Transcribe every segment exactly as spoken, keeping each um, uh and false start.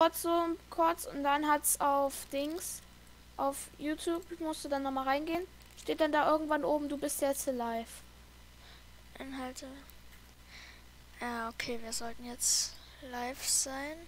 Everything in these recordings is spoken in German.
kurz so kurz und dann hat's auf Dings, auf YouTube, musst du dann nochmal reingehen. Steht dann da irgendwann oben, du bist jetzt live. Inhalte. Ja, okay, wir sollten jetzt live sein.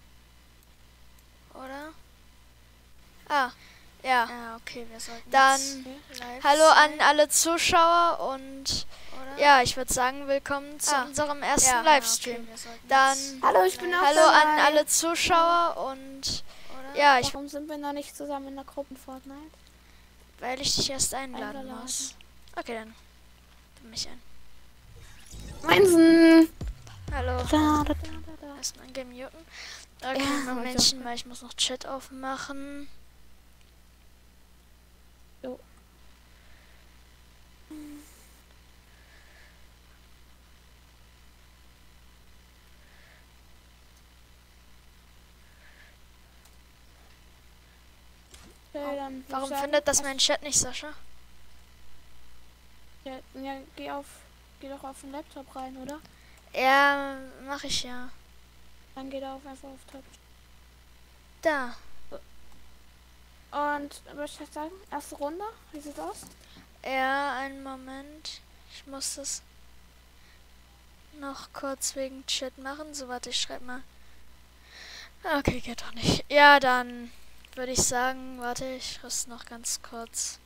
Oder? Ah, ja. Ja, okay, wir sollten dann jetzt live hallo sein. An alle Zuschauer und oder? Ja, ich würde sagen, willkommen zu ah. unserem ersten ja, Livestream. Ja, okay, dann hallo, ich bin auch hallo dabei. An alle Zuschauer und oder? Ja, ich warum sind wir noch nicht zusammen in der Gruppe Fortnite? Weil ich dich erst einladen, einladen. muss. Okay, dann mich ein. Meinsen. Hallo. Da, da, da, da. Erstmal ein Game muten. Okay, ja, Momentchen mal, ich muss noch Chat aufmachen. Jo. Okay, dann warum findet das mein Chat nicht, Sascha? Ja, ja, geh auf, geh doch auf den Laptop rein, oder? Ja, mach ich ja. Dann geht er auf einfach auf Tab. Da. Und was ich jetzt sagen? Erste Runde? Wie sieht's aus? Ja, einen Moment. Ich muss das noch kurz wegen Chat machen. So, warte, ich schreibe mal. Okay, geht doch nicht. Ja, dann würde ich sagen, warte, ich rüste noch ganz kurz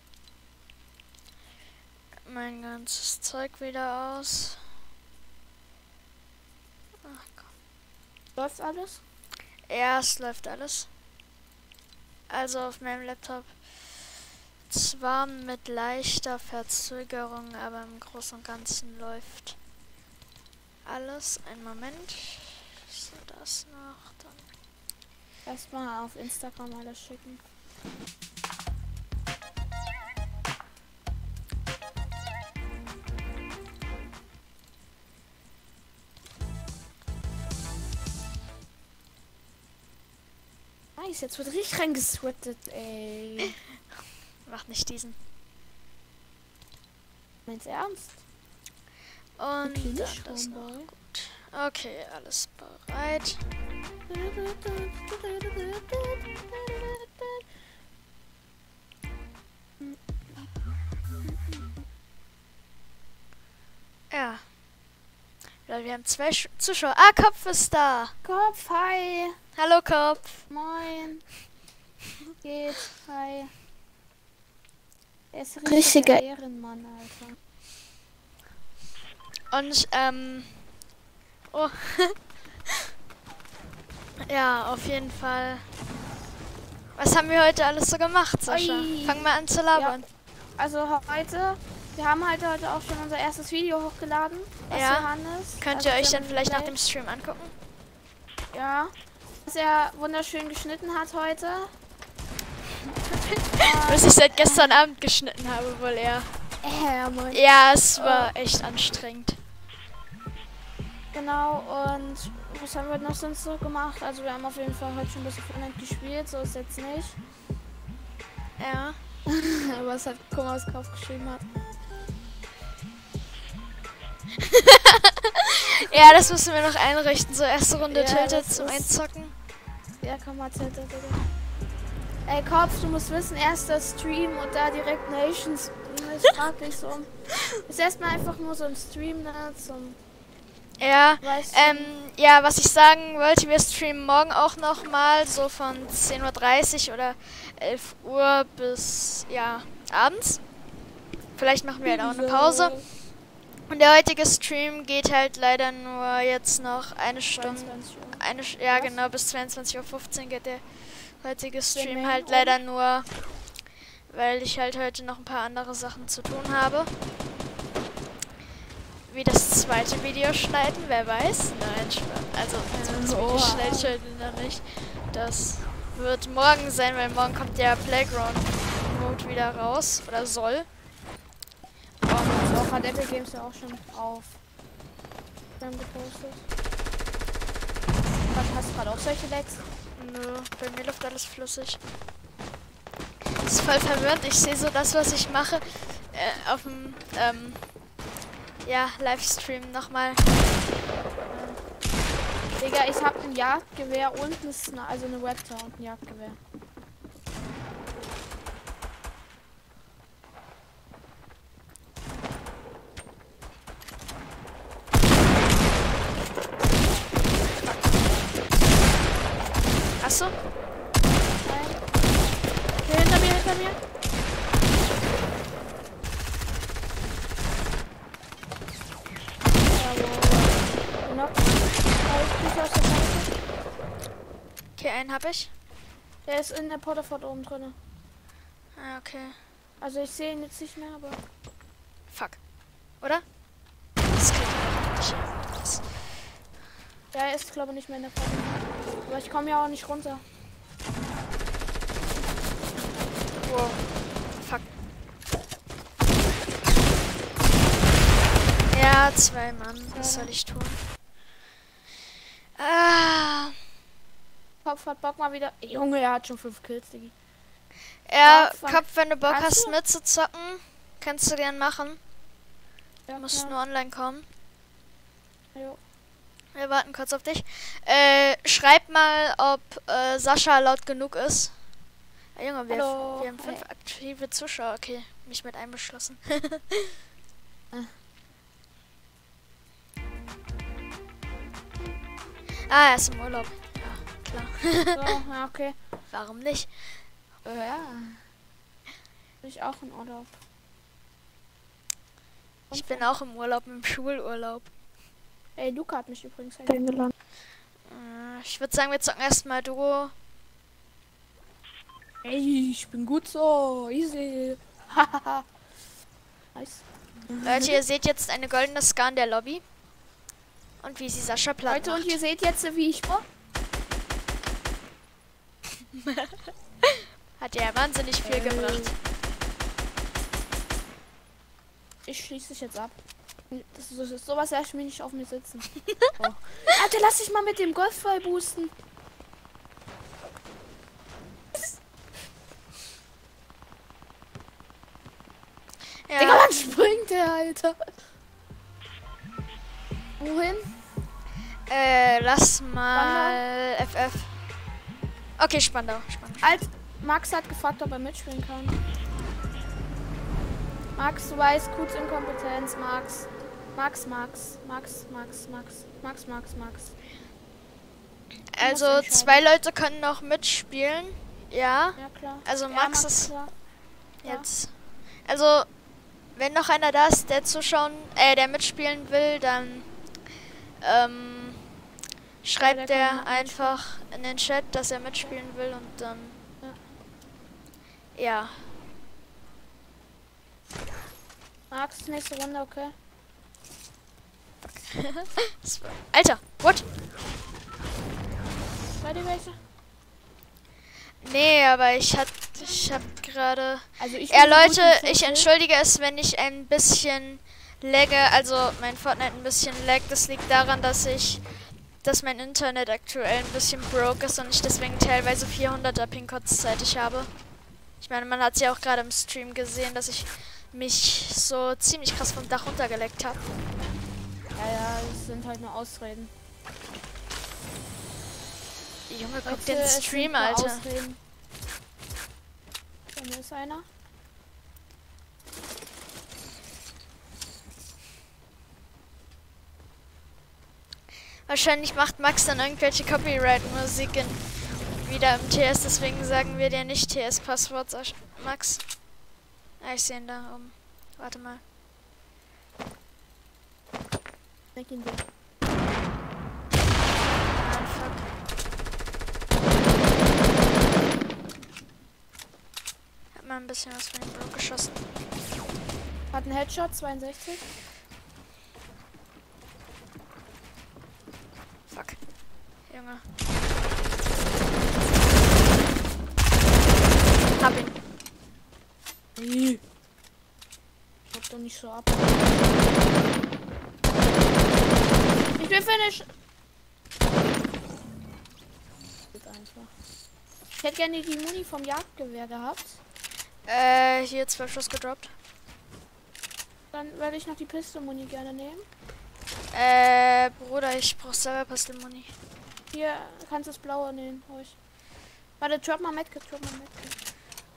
mein ganzes Zeug wieder aus. Ach, komm. Läuft alles? Ja, es läuft alles. Also auf meinem Laptop zwar mit leichter Verzögerung, aber im Großen und Ganzen läuft alles. Einen Moment. So, das noch. Dann erstmal auf Instagram alles schicken. Nice, jetzt wird richtig reingeswittet, ey. Mach nicht diesen. Meinst du ernst? Und dann das noch gut. Okay, alles bereit. Ja. Ja, wir haben zwei Sch Zuschauer. Ah, Kopf ist da. Kopf, hi. Hallo, Kopf. Moin. Geht, hi. Er ist ein richtiger Ehrenmann, Alter. Und, ähm... Oh. Ja, auf jeden Fall. Was haben wir heute alles so gemacht, Sascha? Oi. Fang mal an zu labern. Ja. Also heute... Wir haben halt heute auch schon unser erstes Video hochgeladen. Ja. Johannes, Könnt also ihr euch dann vielleicht nach dem Stream angucken? Ja. Was er wunderschön geschnitten hat heute. Was ich seit gestern Abend geschnitten habe, wohl eher. Ja, Mann. Ja, es war echt anstrengend. Genau, und was haben wir noch sonst so gemacht? Also wir haben auf jeden Fall heute schon ein bisschen Fortnite gespielt, so ist jetzt nicht. Ja. Aber es hat Thomas Kauf geschrieben hat. Ja, das müssen wir noch einrichten. So erste Runde Ja, Tilted zum Einzocken. Ja, komm mal Tilted, bitte. Ey, Kopf, du musst wissen, erster Stream und da direkt Nations. Ich frag dich so. Ist erstmal einfach nur so ein Stream da zum. Ja, weißt ähm, du? Ja, was ich sagen wollte, wir streamen morgen auch nochmal so von zehn Uhr dreißig oder elf Uhr bis, ja, abends. Vielleicht machen wir halt auch eine Pause. Und der heutige Stream geht halt leider nur jetzt noch eine Stunde. Eine, ja, was? Genau, bis zweiundzwanzig Uhr fünfzehn geht der heutige Stream halt leider nur, weil ich halt heute noch ein paar andere Sachen zu tun habe. Wie das zweite Video schneiden, wer weiß. Nein, also das Video schneide ich heute noch nicht. Das wird morgen sein, weil morgen kommt der Playground Mode wieder raus. Oder soll. Und auch hat Epic Games ja auch schon auf. Dann gepostet. Hast du gerade auch solche Lags? Nö, bei mir läuft alles flüssig. Das ist voll verwirrend. Ich sehe so das, was ich mache, äh, auf dem, ähm, ja, Livestream nochmal. Äh, Digga, ich hab ein Jagdgewehr und ein Sna also eine Raptor und ein Jagdgewehr. Achso? Nein. Hier hinter mir, hinter mir. Jawohl. Noch. Okay, einen hab ich. Der ist in der Potterford oben drin. Ah, okay. Also ich sehe ihn jetzt nicht mehr, aber... Fuck. Oder? Das geht nicht. Das Ja, er ist glaube ich nicht mehr in der Potterford. Aber ich komme ja auch nicht runter. Wow. Fuck. Ja, zwei Mann. Was soll ich tun? Ah. Kopf hat Bock mal wieder. Junge, er hat schon fünf Kills, Diggi. Ja, Kopf, Kopf, wenn du Bock kannst hast du? mitzuzocken, kannst du gern machen. Ja, Du musst klar. nur online kommen. Jo. Wir warten kurz auf dich. Äh, schreib mal, ob äh, Sascha laut genug ist. Ah, Junge, wir, Hallo. wir haben fünf Hey. aktive Zuschauer. Okay, mich mit einbeschlossen. Ah, er ist im Urlaub. Ja, klar. So, ja, okay. Warum nicht? Äh, ja. Bin ich auch in Urlaub. Ich bin auch im Urlaub, im Schulurlaub. Ey, Luca hat mich übrigens eingeladen. Äh, ich würde sagen, wir zocken erstmal Duo. Ey, ich bin gut so. Easy. Hahaha. Nice. Leute, ihr seht jetzt eine goldene Scan der Lobby. Und wie sie Sascha platt Leute, macht. und ihr seht jetzt, wie ich war. Hat ja wahnsinnig viel Äh. gebracht. Ich schließe dich jetzt ab. Das ist, das ist sowas lässt mich nicht auf mir sitzen. Oh. Alter, lass dich mal mit dem Golfball boosten. Ja. Digga, wann springt der, Alter? Wohin? Äh, lass mal F F. Okay, Spandau. Spandau. Als Max hat gefragt, ob er mitspielen kann. Max, du weißt, kurz Inkompetenz, Max. Max, Max, Max, Max, Max, Max, Max, Max. Also, entscheiden. zwei Leute können noch mitspielen. Ja. Ja, klar. Also, Ja, Max ist klar. Ja. jetzt. Also, wenn noch einer da ist, der zuschauen, äh, der mitspielen will, dann ähm, schreibt der der kann einfach in den Chat, dass er mitspielen will und dann. Ja. Max, nächste Runde, okay. Das war- Alter, what? Bei dir welche? Nee, aber ich hat, ich hab gerade. Also ich Ja, bin so gut Leute, wie ich Viertel. entschuldige es, wenn ich ein bisschen lagge, also mein Fortnite ein bisschen laggt. Das liegt daran, dass ich, dass mein Internet aktuell ein bisschen broke ist und ich deswegen teilweise vierhunderter Ping kurzzeitig habe. Ich meine, man hat es ja auch gerade im Stream gesehen, dass ich mich so ziemlich krass vom Dach runtergeleckt habe. Ja, ja, das sind halt nur Ausreden. Junge, guck Leute, den es sind Stream, nur Alter. Ausreden. Bei mir ist einer. Wahrscheinlich macht Max dann irgendwelche Copyright-Musik in, wieder im T S, deswegen sagen wir dir nicht T S-Passwort, Max. Ah, ich sehe ihn da oben. Warte mal. Denk ihn dir. Ah, fuck. Hab mal ein bisschen was von dem Bro geschossen. Hat einen Headshot, zweiundsechzig. Fuck. Junge. Hab ihn. Ich hab doch nicht so ab. Ich bin finish. Geht einfach. Ich hätte gerne die Muni vom Jagdgewehr gehabt. Äh, hier zwölf Schuss gedroppt. Dann werde ich noch die Pistol-Muni gerne nehmen. Äh, Bruder, ich brauch selber Pistol-Muni. Hier, kannst du das blaue nehmen, ruhig. Warte, drop mal Medkit, drop mal Medkit.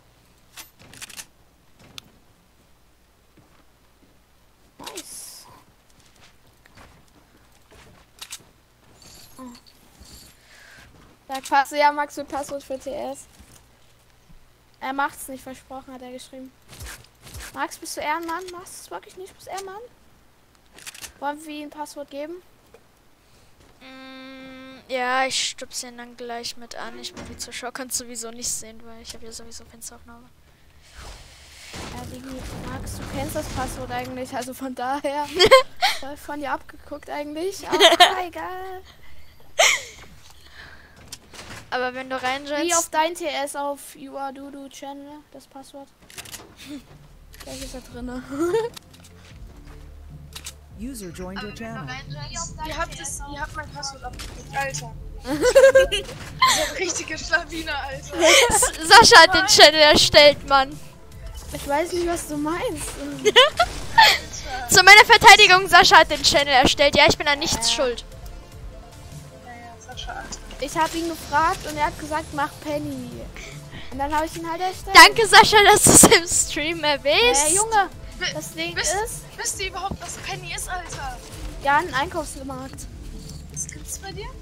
Nice. Oh. Sag Pass, ja, Max, du Passwort für T S. Er macht's nicht, versprochen, hat er geschrieben. Max, bist du Ehrenmann? Machst du es wirklich nicht? Bist du Ehrenmann? Wollen wir ihm ein Passwort geben? Mm, ja, ich stupse ihn dann gleich mit an. Ich bin die Zuschauer kannst sowieso nicht sehen, weil ich habe ja sowieso Fensteraufnahme. Ja, Digi, Max, du kennst das Passwort eigentlich, also von daher von dir abgeguckt eigentlich. Aber egal. Aber wenn du reinjoinst... Wie auf dein T S auf You Are Dudu Channel, das Passwort. Gleich ist da drin. User joined your channel. Ihr habt, das, ihr habt mein Passwort abgeguckt, Alter. So richtige Schlawine, Alter. Sascha hat den Channel erstellt, Mann. Ich weiß nicht, was du meinst. Zu meiner Verteidigung, Sascha hat den Channel erstellt. Ja, ich bin an nichts Ja. schuld. Ja, ja, Sascha, Alter. Ich habe ihn gefragt und er hat gesagt, mach Penny. Und dann habe ich ihn halt erstellt. Danke, Sascha, dass du es im Stream erwähnst. Äh, Junge, das Ding Wisst, ist, wisst ihr überhaupt, was Penny ist, Alter? ja, ein Einkaufsmarkt. Was gibt's bei dir?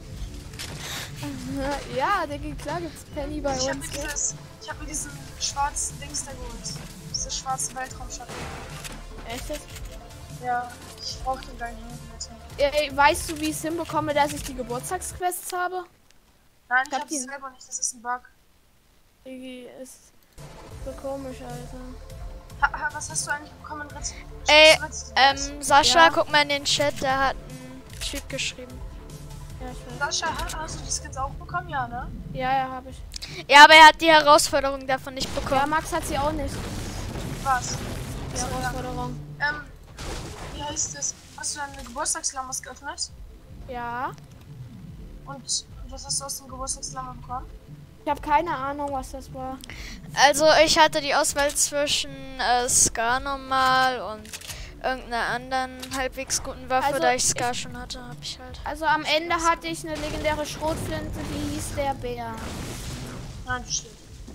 Ja, Digga, klar gibt's Penny bei Ich hab mir, uns. dieses, ich hab mir diesen schwarzen Dings da geholt. Diese schwarze Weltraumshuttle. Echt jetzt? Ja, ich brauch den gleich nicht. Ey, weißt du, wie ich es hinbekomme, dass ich die Geburtstagsquests habe? Nein, ich Ich hab hab die die- selber nicht, das ist ein Bug. Digi, ist so komisch, Alter. Ha, ha, was hast du eigentlich bekommen, Ritz? Ey, Ritz- ähm, Sascha, Ja. guck mal in den Chat, der hat einen Typ geschrieben. Ja, ich weiß. Sascha, ha- hast du die Skins auch bekommen? Ja, ne? Ja, ja, habe ich. Ja, aber er hat die Herausforderung davon nicht Ja, bekommen. Max hat sie auch nicht. Was? Die So, ja. Herausforderung. Ähm, wie heißt es? Hast du deine Geburtstagslammers geöffnet? Ja. Und, und was hast du aus dem Geburtstagslammer bekommen? Ich habe keine Ahnung, was das war. Also, ich hatte die Auswahl zwischen äh, Scar normal und irgendeiner anderen halbwegs guten Waffe. Also, Da ich Scar ich- schon hatte, habe ich halt. Also am Ende hatte ich eine legendäre Schrotflinte, die hieß der Bär. Nein, stimmt.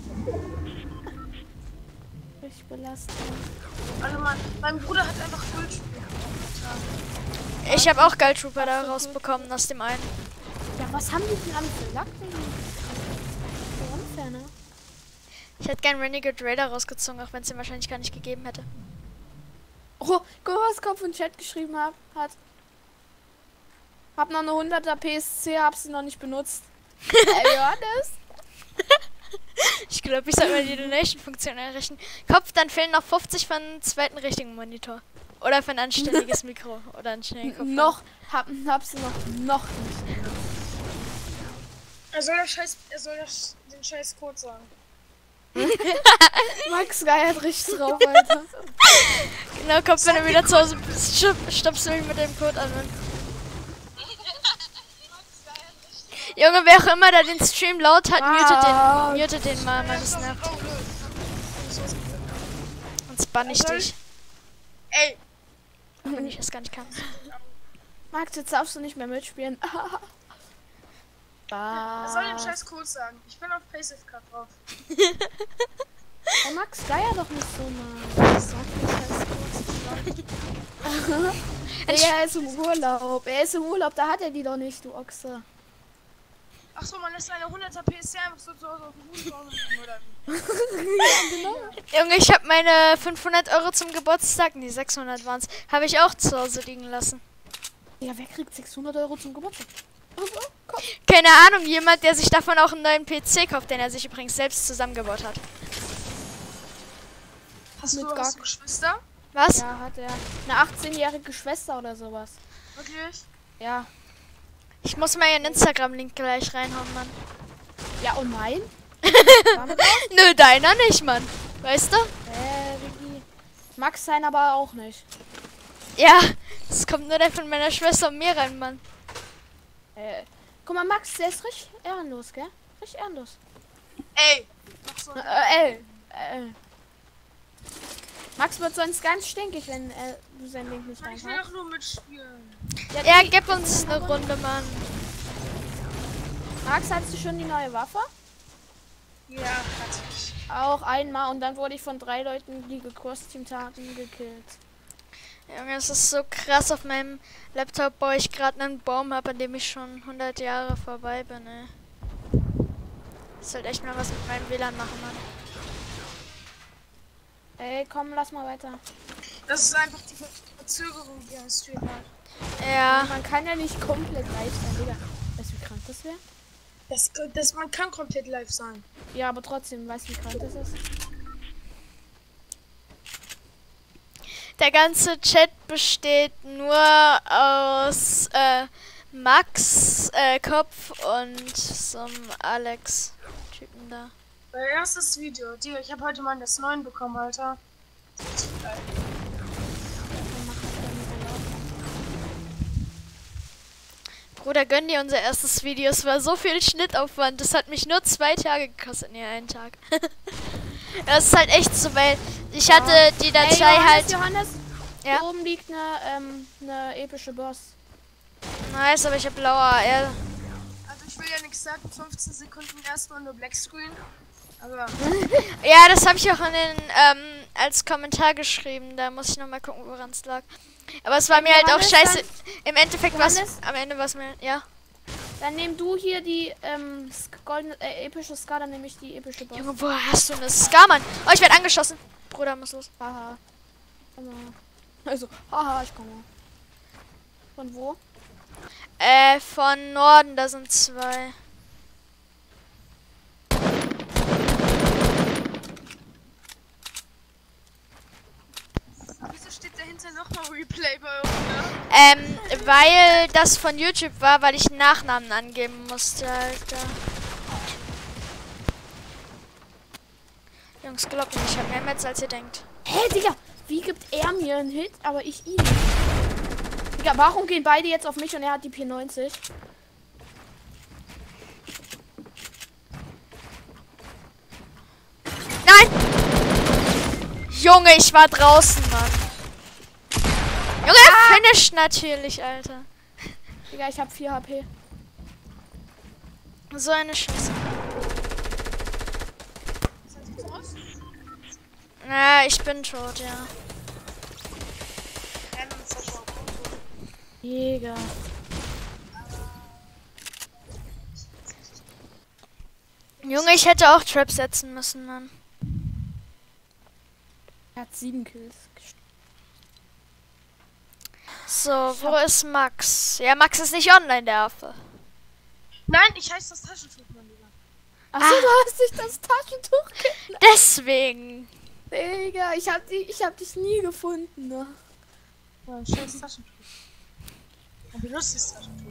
Richtig belastend. Also mein, mein Bruder hat einfach Goldspiel. Ich habe auch Gold Trooper da rausbekommen aus dem einen. Ja, was haben die denn alle für Lack, Digga? So unfair, ne? Ich hätte gern Renegade Raider rausgezogen, auch wenn es den wahrscheinlich gar nicht gegeben hätte. Oh, guck mal, was Kopf in den Chat geschrieben hab, hat. Hab noch eine hunderter P S C, hab sie noch nicht benutzt. Ey, ja, das? Ich glaube, ich sollte mal die Donation-Funktion errichten. Kopf, dann fehlen noch fünfzig für einen zweiten richtigen Monitor. Oder für ein anständiges Mikro. Oder einen schnellen Kopf. Noch, hab, hab sie noch, noch nicht. Er soll, das Scheiß, er soll das, den scheiß Code sagen. Max geiert richtig drauf, Alter. Genau, Kopf, wenn du wieder zu Hause bist, stopp- stoppst du mich mit dem Code an. Junge, wer auch immer da den Stream laut hat, mutet Ah. den, mutet den mal, Mann, das nervt. Sonst bann ich dich. Ey, Wenn ich das gar nicht kann. Max, jetzt darfst du nicht mehr mitspielen. er soll den scheiß Code sagen. Ich bin auf Passive Card drauf. Oh, Max, geier doch nicht so, Mann. Sag nicht, das ist gut. Er ist im Urlaub. Er ist im Urlaub, da hat er die doch nicht, du Ochse. Achso, man lässt eine hunderter P S C einfach so zu Hause auf dem Boden liegen, oder wie? Junge, ich habe meine fünfhundert Euro zum Geburtstag, nee, sechshundert waren es, habe ich auch zu Hause liegen lassen. Ja, wer kriegt sechshundert Euro zum Geburtstag? Also, komm. Keine Ahnung, jemand, der sich davon auch einen neuen P C kauft, den er sich übrigens selbst zusammengebaut hat. Hast Mit du, gar- hast du Geschwister? Was? Ja, hat er. Eine achtzehnjährige Schwester oder sowas. Wirklich? Ja. Ich muss mal ihren Instagram-Link gleich reinhauen, Mann. Ja, und mein? Damit Nö, deiner nicht, Mann. Weißt du? Äh, Vicky. Max sein aber auch nicht. Ja, es kommt nur der von meiner Schwester und mir rein, Mann. Äh, guck mal, Max, der ist richtig ehrenlos, gell? Richtig ehrenlos. Ey! Mach so Äh, äh, äh. Max wird sonst ganz stinkig, wenn äh, du sein Link nicht ich will reinhaust. doch nur mitspielen. Ja, gib uns eine Runde, Mann. Max, hattest du schon die neue Waffe? Ja, hatte ich. Auch einmal und dann wurde ich von drei Leuten, die gekostümt hatten, gekillt. Junge, es ist so krass. Auf meinem Laptop baue ich gerade einen Baum ab, an dem ich schon hundert Jahre vorbei bin, ey. Ich sollte echt mal was mit meinem W L A N machen, Mann. Ey, komm, lass mal weiter. Das ist einfach die Verzögerung, die ein Stream hat. Ja. Man kann ja nicht komplett live sein, Digga. Weißt du, wie krank das wäre? Das, das, man kann komplett live sein. Ja, aber trotzdem, weißt du, wie krank das ist? Der ganze Chat besteht nur aus äh, Max, äh, Kopf und so einem Alex-Typen da. Mein erstes Video. Digga, ich habe heute mal das neun bekommen, Alter. Das ist geil. Bruder, gönn dir unser erstes Video. Es war so viel Schnittaufwand. Das hat mich nur zwei Tage gekostet. Nee, einen Tag. Das ist halt echt so, weil ich hatte die Datei Ey, Johannes, halt... Johannes, Ja? hier oben liegt eine, ähm, eine epische Boss. Nice, aber ich hab blaue A R. Also ich will ja nichts sagen, fünfzehn Sekunden erstmal nur Black Screen. Aber Ja, das habe ich auch in den, ähm, als Kommentar geschrieben. Da muss ich nochmal gucken, woran es lag. Aber es war mir halt auch Johannes, scheiße. Im Endeffekt war es... Johannes? Am Ende war es mir... Ja. Dann nimm du hier die ähm, sk- goldene, äh, epische Ska, dann nehme ich die epische Boss. Junge, woher hast du eine Ska, Mann? Oh, ich werde angeschossen. Bruder, muss los. Haha. Komm mal. Also, haha, ich komme. Von wo? Äh, von Norden, da sind zwei. wieso steht dahinter nochmal Replay bei uns, ne? Ähm, weil das von YouTube war, weil ich einen Nachnamen angeben musste, Alter. Jungs, glaubt mir, ich hab mehr Metz, als ihr denkt. Hä, Digga, wie gibt er mir einen Hit, aber ich ihn? Digga, warum gehen beide jetzt auf mich und er hat die P neunzig? Nein! Junge, ich war draußen, Mann. Junge, er finisht natürlich, Alter. Digga, ich hab vier H P. So eine Scheiße. Seid ihr tot? Na, ich bin tot, ja. Ja, dann ist das schon tot. Digga. Junge, ich hätte auch Trap setzen müssen, Mann. Er hat sieben Kills. So, wo ist Max? Ja, Max ist nicht online, der Affe. Nein, ich heiße das Taschentuch, mein Lieber. Achso, du hast dich das Taschentuch ge- Deswegen. Digga, ich hab, die, ich hab dich nie gefunden, ne? Ja, ein schönes Taschentuch. Ein benutztes Taschentuch.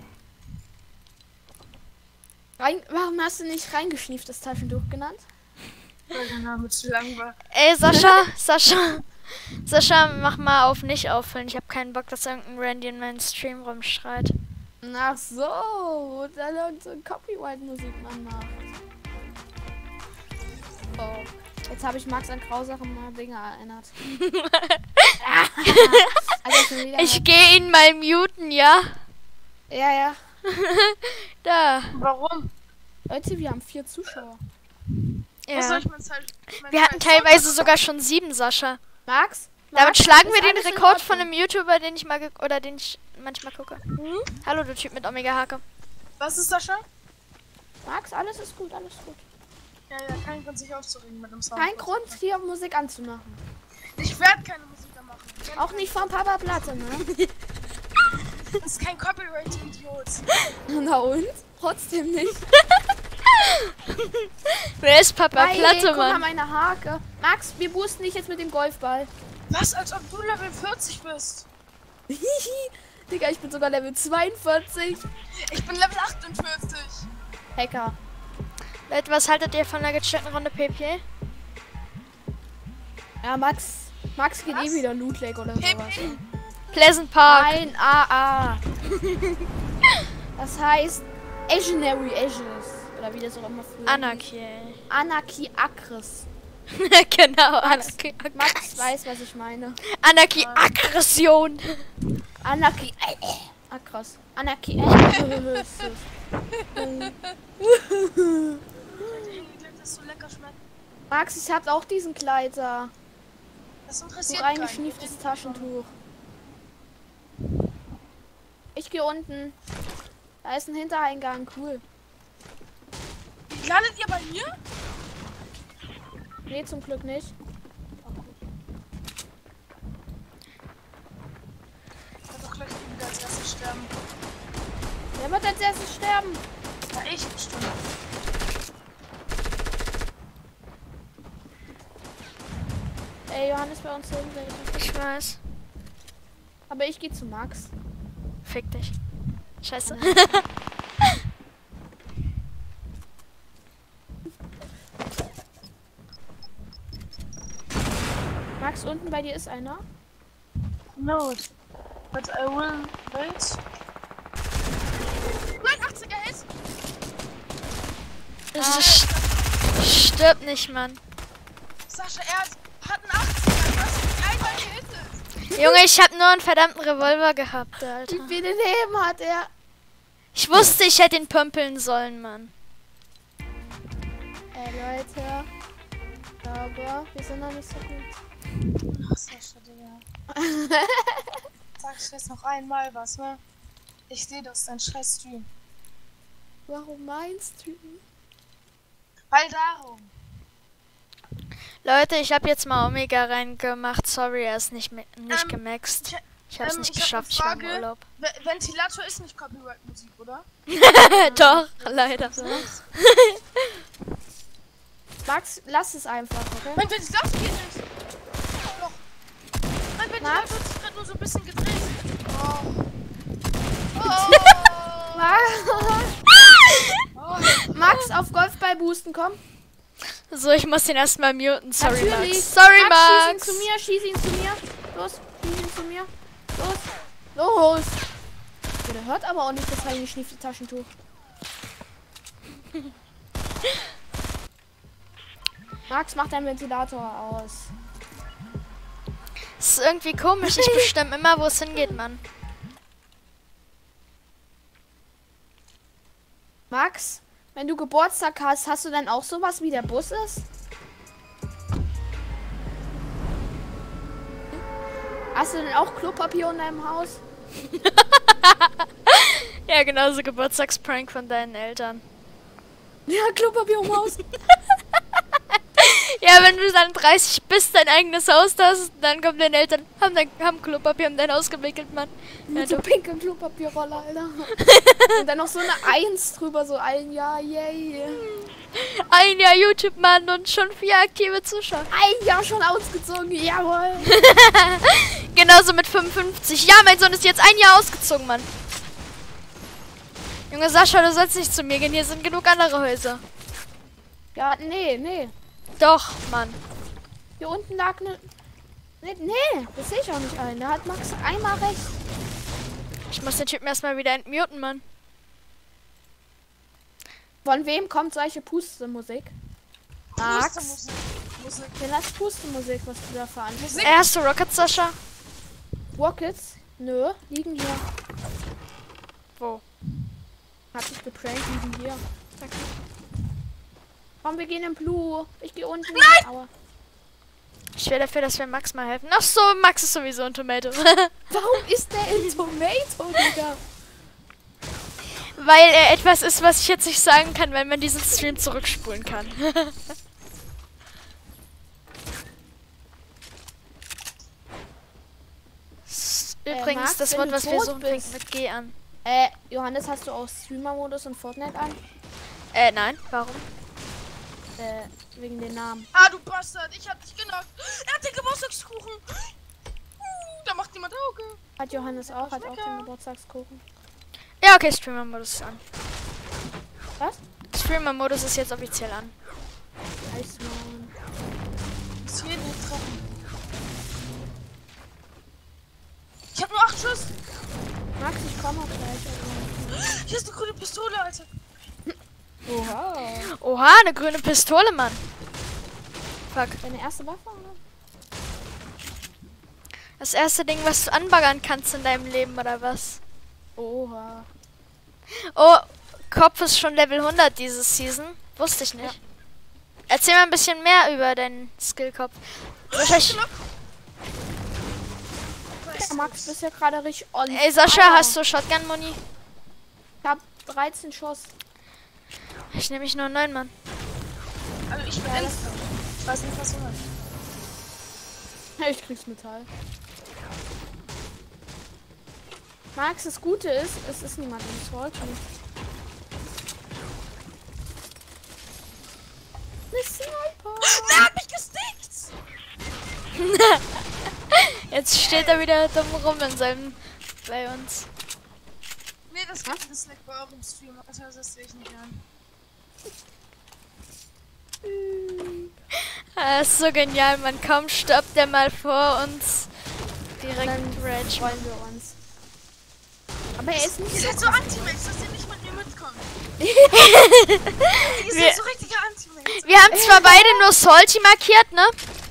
Rein, warum hast du nicht reingeschnieftes Taschentuch genannt? Weil der Name zu lang war. Ey, Sascha, Sascha. Sascha, mach mal auf nicht auffüllen. Ich habe keinen Bock, dass irgendein Randy in meinen Stream rumschreit. Ach so, da dann so Copyright-Musik man macht. Oh, jetzt habe ich Max an grausame Dinge erinnert. Also schon wieder Ich gehe ihn mal muten, ja? ja, ja. Da. Warum? Leute, wir haben vier Zuschauer. Was soll Ja. ich mein Zeit? mein Wir hatten Zeit- teilweise sogar schon sieben, Sascha. Max? Damit Max, schlagen ist wir den alles in Rekord von Ordnung? einem YouTuber, den ich mal ge- oder den ich manchmal gucke. Hm? Hallo, du Typ mit Omega-Hake. Was ist Sascha? Max, alles ist gut, alles gut. Ja, ja, kein Grund sich aufzuregen mit dem Sound. Kein Grund, hier Musik anzumachen. Ich werde keine Musik mehr machen. Auch nicht von Papa Platte, ne? Das ist kein Copyright-Idiot. Na und? Trotzdem nicht. Wer ist Papa Hey, Platte, guck mal, Mann? meine Hake. Max, wir boosten dich jetzt mit dem Golfball. Was, als ob du Level vierzig bist? Digga, ich bin sogar Level zweiundvierzig. Ich bin Level achtundvierzig. Hacker. Leute, was haltet ihr von der gechillten Runde P P? Ja, Max. Max geht Was? eh wieder Loot Lake oder P sowas. P? Pleasant Park. Nein, A A. Das heißt Asianary Ashes. Oder wie das auch immer früher hieß. Anarchy. Anarchy Akris. Genau, Max, Anarchy. Max weiß, was ich meine. Anarchy Aggression. Anarchy Akris. Anarchy Akris. Das ist so lecker schmeckt. Max, ich hab auch diesen Kleider. Das So interessiert reingeschnieftes Taschentuch. Ich gehe unten. Da ist ein Hintereingang, cool. Wie landet ihr bei mir? Nee, zum Glück nicht. Ich werde doch gleich wieder als erstes sterben. Wer wird als erstes sterben? Ja, ich bestimmt. Ey, Johannes bei uns hinten. Ich weiß. Aber ich gehe zu Max. Fick dich. Scheiße. Max, unten bei dir ist einer. No, but I will wait. Nein, achtziger Hit! Das ist stirbt nicht, Mann. Sascha, er hat, hat einen achtziger, du hast mich einmal gehittet. Junge, ich hab nur einen verdammten Revolver gehabt, Alter. Wie viele Leben hat er? Ich wusste, ich hätte ihn pömpeln sollen, Mann. Ey, Leute. Aber wir sind noch nicht so gut. Ach, Sascha, Digga. Sag ich jetzt noch einmal was, ne? Ich sehe das, dein scheiß Stream. Warum meinst du? Weil darum. Leute, ich habe jetzt mal Omega reingemacht. Sorry, er ist nicht, nicht Ähm, gemaxt. ich- Ich hab's ähm, nicht ich hab geschafft, eine ich war im Frage. Urlaub. V- Ventilator ist nicht Copyright-Musik, oder? Doch, leider. Max, lass es einfach, okay? Mein Ventilator geht nicht. Doch. Mein Ventilator Max? hat sich gerade nur so ein bisschen gedreht. Oh. Oh. Max, auf Golfball boosten, komm. So, ich muss den erstmal muten. Sorry, Natürlich. Max. Sorry, Max, schieß ihn Max. zu mir, schieß ihn zu mir. Los, schieß ihn zu mir. Los, los. Ja, der hört aber auch nicht das reingeschniefte Taschentuch. Max, mach deinen Ventilator aus. Das ist irgendwie komisch. Ich bestimme immer, wo es hingeht, Mann. Max, wenn du Geburtstag hast, hast du dann auch sowas wie der Bus ist? Hast du denn auch Klopapier in deinem Haus? Ja, genauso Geburtstagsprank von deinen Eltern. Ja, Klopapier im Haus. Ja, wenn du dann dreißig bist, dein eigenes Haus hast, dann kommen deine Eltern, haben, dein, haben Klopapier um dein Haus gewickelt, Mann. Ja, Mit so du, pinken Klopapierrolle, Alter. Und dann noch so eine Eins drüber, so ein Jahr, yay. ein Jahr YouTube, Mann, und schon vier aktive Zuschauer. Ein Jahr schon ausgezogen, jawohl. Genauso mit fünfundfünfzig. Ja, mein Sohn ist jetzt ein Jahr ausgezogen, Mann. Junge Sascha, du sollst nicht zu mir gehen, hier sind genug andere Häuser. Ja, nee, nee. Doch, Mann. Hier unten lag eine... Nee, nee, das sehe ich auch nicht ein. Da hat Max einmal recht. Ich muss den Typen erstmal wieder entmuten, Mann. Von wem kommt solche Pustemusik? Max, Pustemusik. Musik. ja, das Pustemusik, was du da veranstaltest. Äh, hast du Rockets, Sascha? Rockets? Nö, liegen hier. Wo? Hat sich geprankt, liegen hier. Zack. Komm, wir gehen in Blue. Ich gehe unten. Nein! Aua. Ich wäre dafür, dass wir Max mal helfen. Ach so, Max ist sowieso ein Tomato. Warum ist der in Tomato, Digga? Weil er etwas ist, was ich jetzt nicht sagen kann, weil man diesen Stream zurückspulen kann. Übrigens, Äh, Max, das wenn Wort, du was wir tot suchen, bist. fängt mit G an. Äh, Johannes, hast du auch Streamer-Modus und Fortnite an? Äh, nein, warum? Äh, wegen den Namen. Ah, du Bastard, ich hab dich genockt. Er hat den Geburtstagskuchen. Uh, da macht jemand Auge. Hat Johannes auch, hat auch den Geburtstagskuchen. Ja, okay, Streamer-Modus ist an. Was? Streamer-Modus ist jetzt offiziell an. Eismann. Muss jeden nicht treffen. Ich hab nur acht Schuss. Max, ich komme auch gleich. Also. Hier ist eine grüne Pistole, Alter. Oha. Oha, eine grüne Pistole, Mann. Fuck. Deine erste Waffe, oder? Das erste Ding, was du anbaggern kannst in deinem Leben, oder was? Oha. Oh, Kopf ist schon Level hundert dieses Season. Wusste ich nicht. Erzähl mal ein bisschen mehr über deinen Skillkopf. Wahrscheinlich. Der Max ist ja gerade richtig on. Ey Sascha, fire. hast du Shotgun-Muni? Ich hab dreizehn Schuss. Ich nehme mich nur neun Mann. Also ich bin Ängste. Ich weiß nicht, was du meinst. Ja, ich krieg's Metall. Max, das Gute ist, es ist niemand im Stalking. Eine Sniper! Der hat mich gestickt! Jetzt steht er wieder dumm rum in seinem bei uns. Nee, das gibt es nicht bei eurem Stream. Also das sehe ich nicht an. Ah, ist so genial, man kaum stoppt der mal vor uns. Direkt Dann Rage. freuen wir uns. Aber er ist nicht Ihr so seid so Anti-Max, dass ihr nicht mit mir mitkommt. Ihr Wir- seid so richtige Anti-Max. Wir haben zwar beide nur Salty markiert, ne?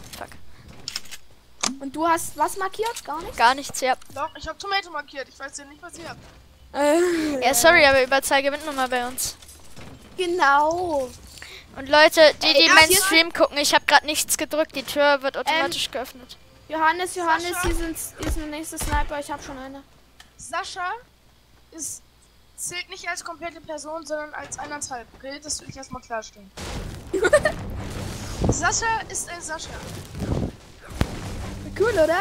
Und du hast was markiert? Gar nicht? Gar nichts, ja. Doch, ich habe Tomato markiert. Ich weiß ja nicht, was ihr habt. Äh, Ja, sorry, aber Überzahl gewinnt nun mal bei uns. genau. Und Leute, die, die Ey, meinen hier- Stream gucken, ich habe gerade nichts gedrückt. Die Tür wird automatisch geöffnet. Johannes, Johannes, Sascha? hier sind, hier ist eine nächste Sniper. Ich habe schon eine. Sascha ist, zählt nicht als komplette Person, sondern als eineinhalb. Okay, das will ich erstmal klarstellen. Sascha ist ein Sascha. Cool, oder?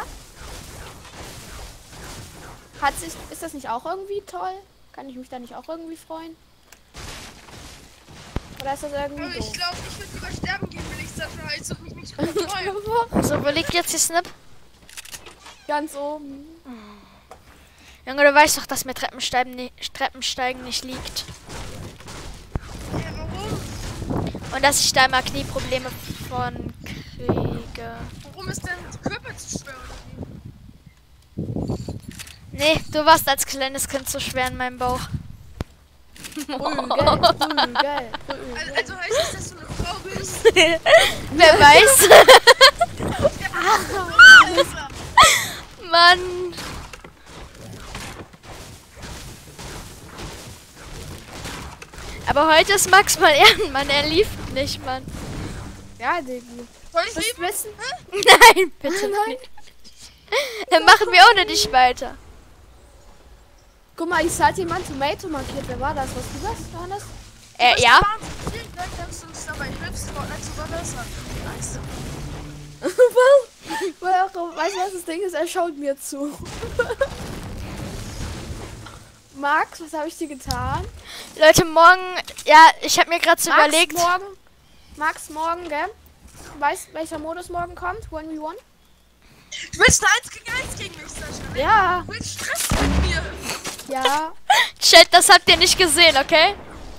Hat sich, ist das nicht auch irgendwie toll? Kann ich mich da nicht auch irgendwie freuen? Oder ist das irgendwie Aber doof? ich glaube, ich würde lieber sterben gehen, wenn ich Sascha heiße und mich nicht freuen. So, wo liegt jetzt die Snip? Ganz oben. Junge, du weißt doch, dass mir Treppensteigen, ni Treppensteigen nicht liegt. Ja, warum? Und dass ich da immer Knieprobleme von kriege. Warum ist denn die Körper zu schwer oder wie? Nee, du warst als kleines Kind so schwer in meinem Bauch. Prügel, Prügel, Also, Prügel. also heißt das, dass du eine Frau bist? Wer weiß? Alter. Mann. Aber heute ist Max mal Ehrenmann, er lief nicht, Mann. Ja, Diggi. Soll ich Das lieben? wissen? Nein, bitte Nein. nicht. Dann machen wir ohne dich weiter. Guck mal, ich hatte jemand Tomato markiert. Wer war das? Was du das, Johannes? Äh, ja? Vielen Dank, dass du uns dabei hilfst, Fortnite zu verbessern. Nice. Warum? Weißt du, was das Ding ist? Er schaut mir zu. Max, was habe ich dir getan? Leute, morgen, ja, ich habe mir gerade so Max, überlegt. morgen. Max, morgen, gell? Weißt du, welcher Modus morgen kommt? eins gegen eins? Du willst eine eins gegen eins gegen mich, Sascha? Ja, Du willst Stress mit mir? ja. Chat, das habt ihr nicht gesehen, okay?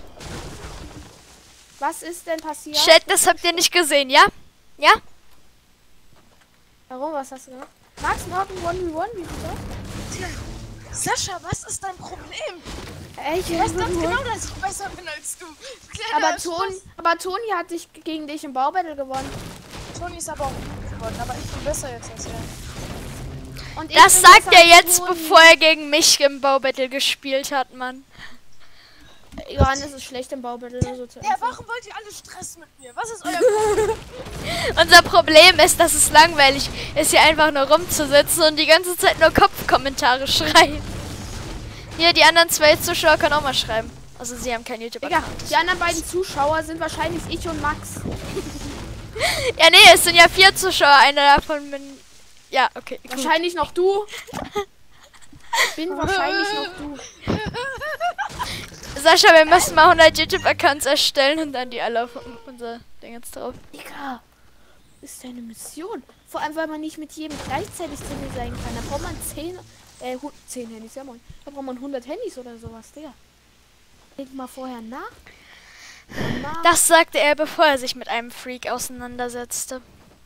Was ist denn passiert? Chat, das habt ihr nicht gesehen, ja? Ja? Warum? Was hast du gemacht? Max, morgen eins gegen eins? Wie bitte? Sascha, was ist dein Problem? Ey, ich Du weißt weiß ganz nicht, genau, dass ich besser bin als du. Kleiner aber, Ton, Spaß. aber Toni hat dich gegen dich im Baubattle gewonnen. Toni ist aber auch gut geworden, aber ich bin besser jetzt als er. Und ich Das bin sagt besser er als jetzt, Toni. bevor er gegen mich im Baubattle gespielt hat, Mann. Johannes ist schlecht im Baubattle. So zu Ja, warum wollt ihr alle Stress mit mir? Was ist euer Problem? Unser Problem ist, dass es langweilig ist, hier einfach nur rumzusitzen und die ganze Zeit nur Kopfkommentare schreien. Hier, die anderen zwei Zuschauer können auch mal schreiben. Also sie haben kein Digga, YouTube-Account. die anderen beiden Zuschauer sind wahrscheinlich ich und Max. Ja, nee, es sind ja vier Zuschauer. Einer davon bin... Ja, okay. Gut. Wahrscheinlich noch du. Bin wahrscheinlich noch du. Sascha, wir müssen mal hundert YouTube-Accounts erstellen und dann die alle auf unser Ding jetzt drauf. Digga, ist deine Mission. Vor allem, weil man nicht mit jedem gleichzeitig drin sein kann. Da braucht man zehn, äh, zehn Handys, ja moin. Da braucht man hundert Handys oder sowas, Digga. Denk mal vorher nach. nach. Das sagte er, bevor er sich mit einem Freak auseinandersetzte.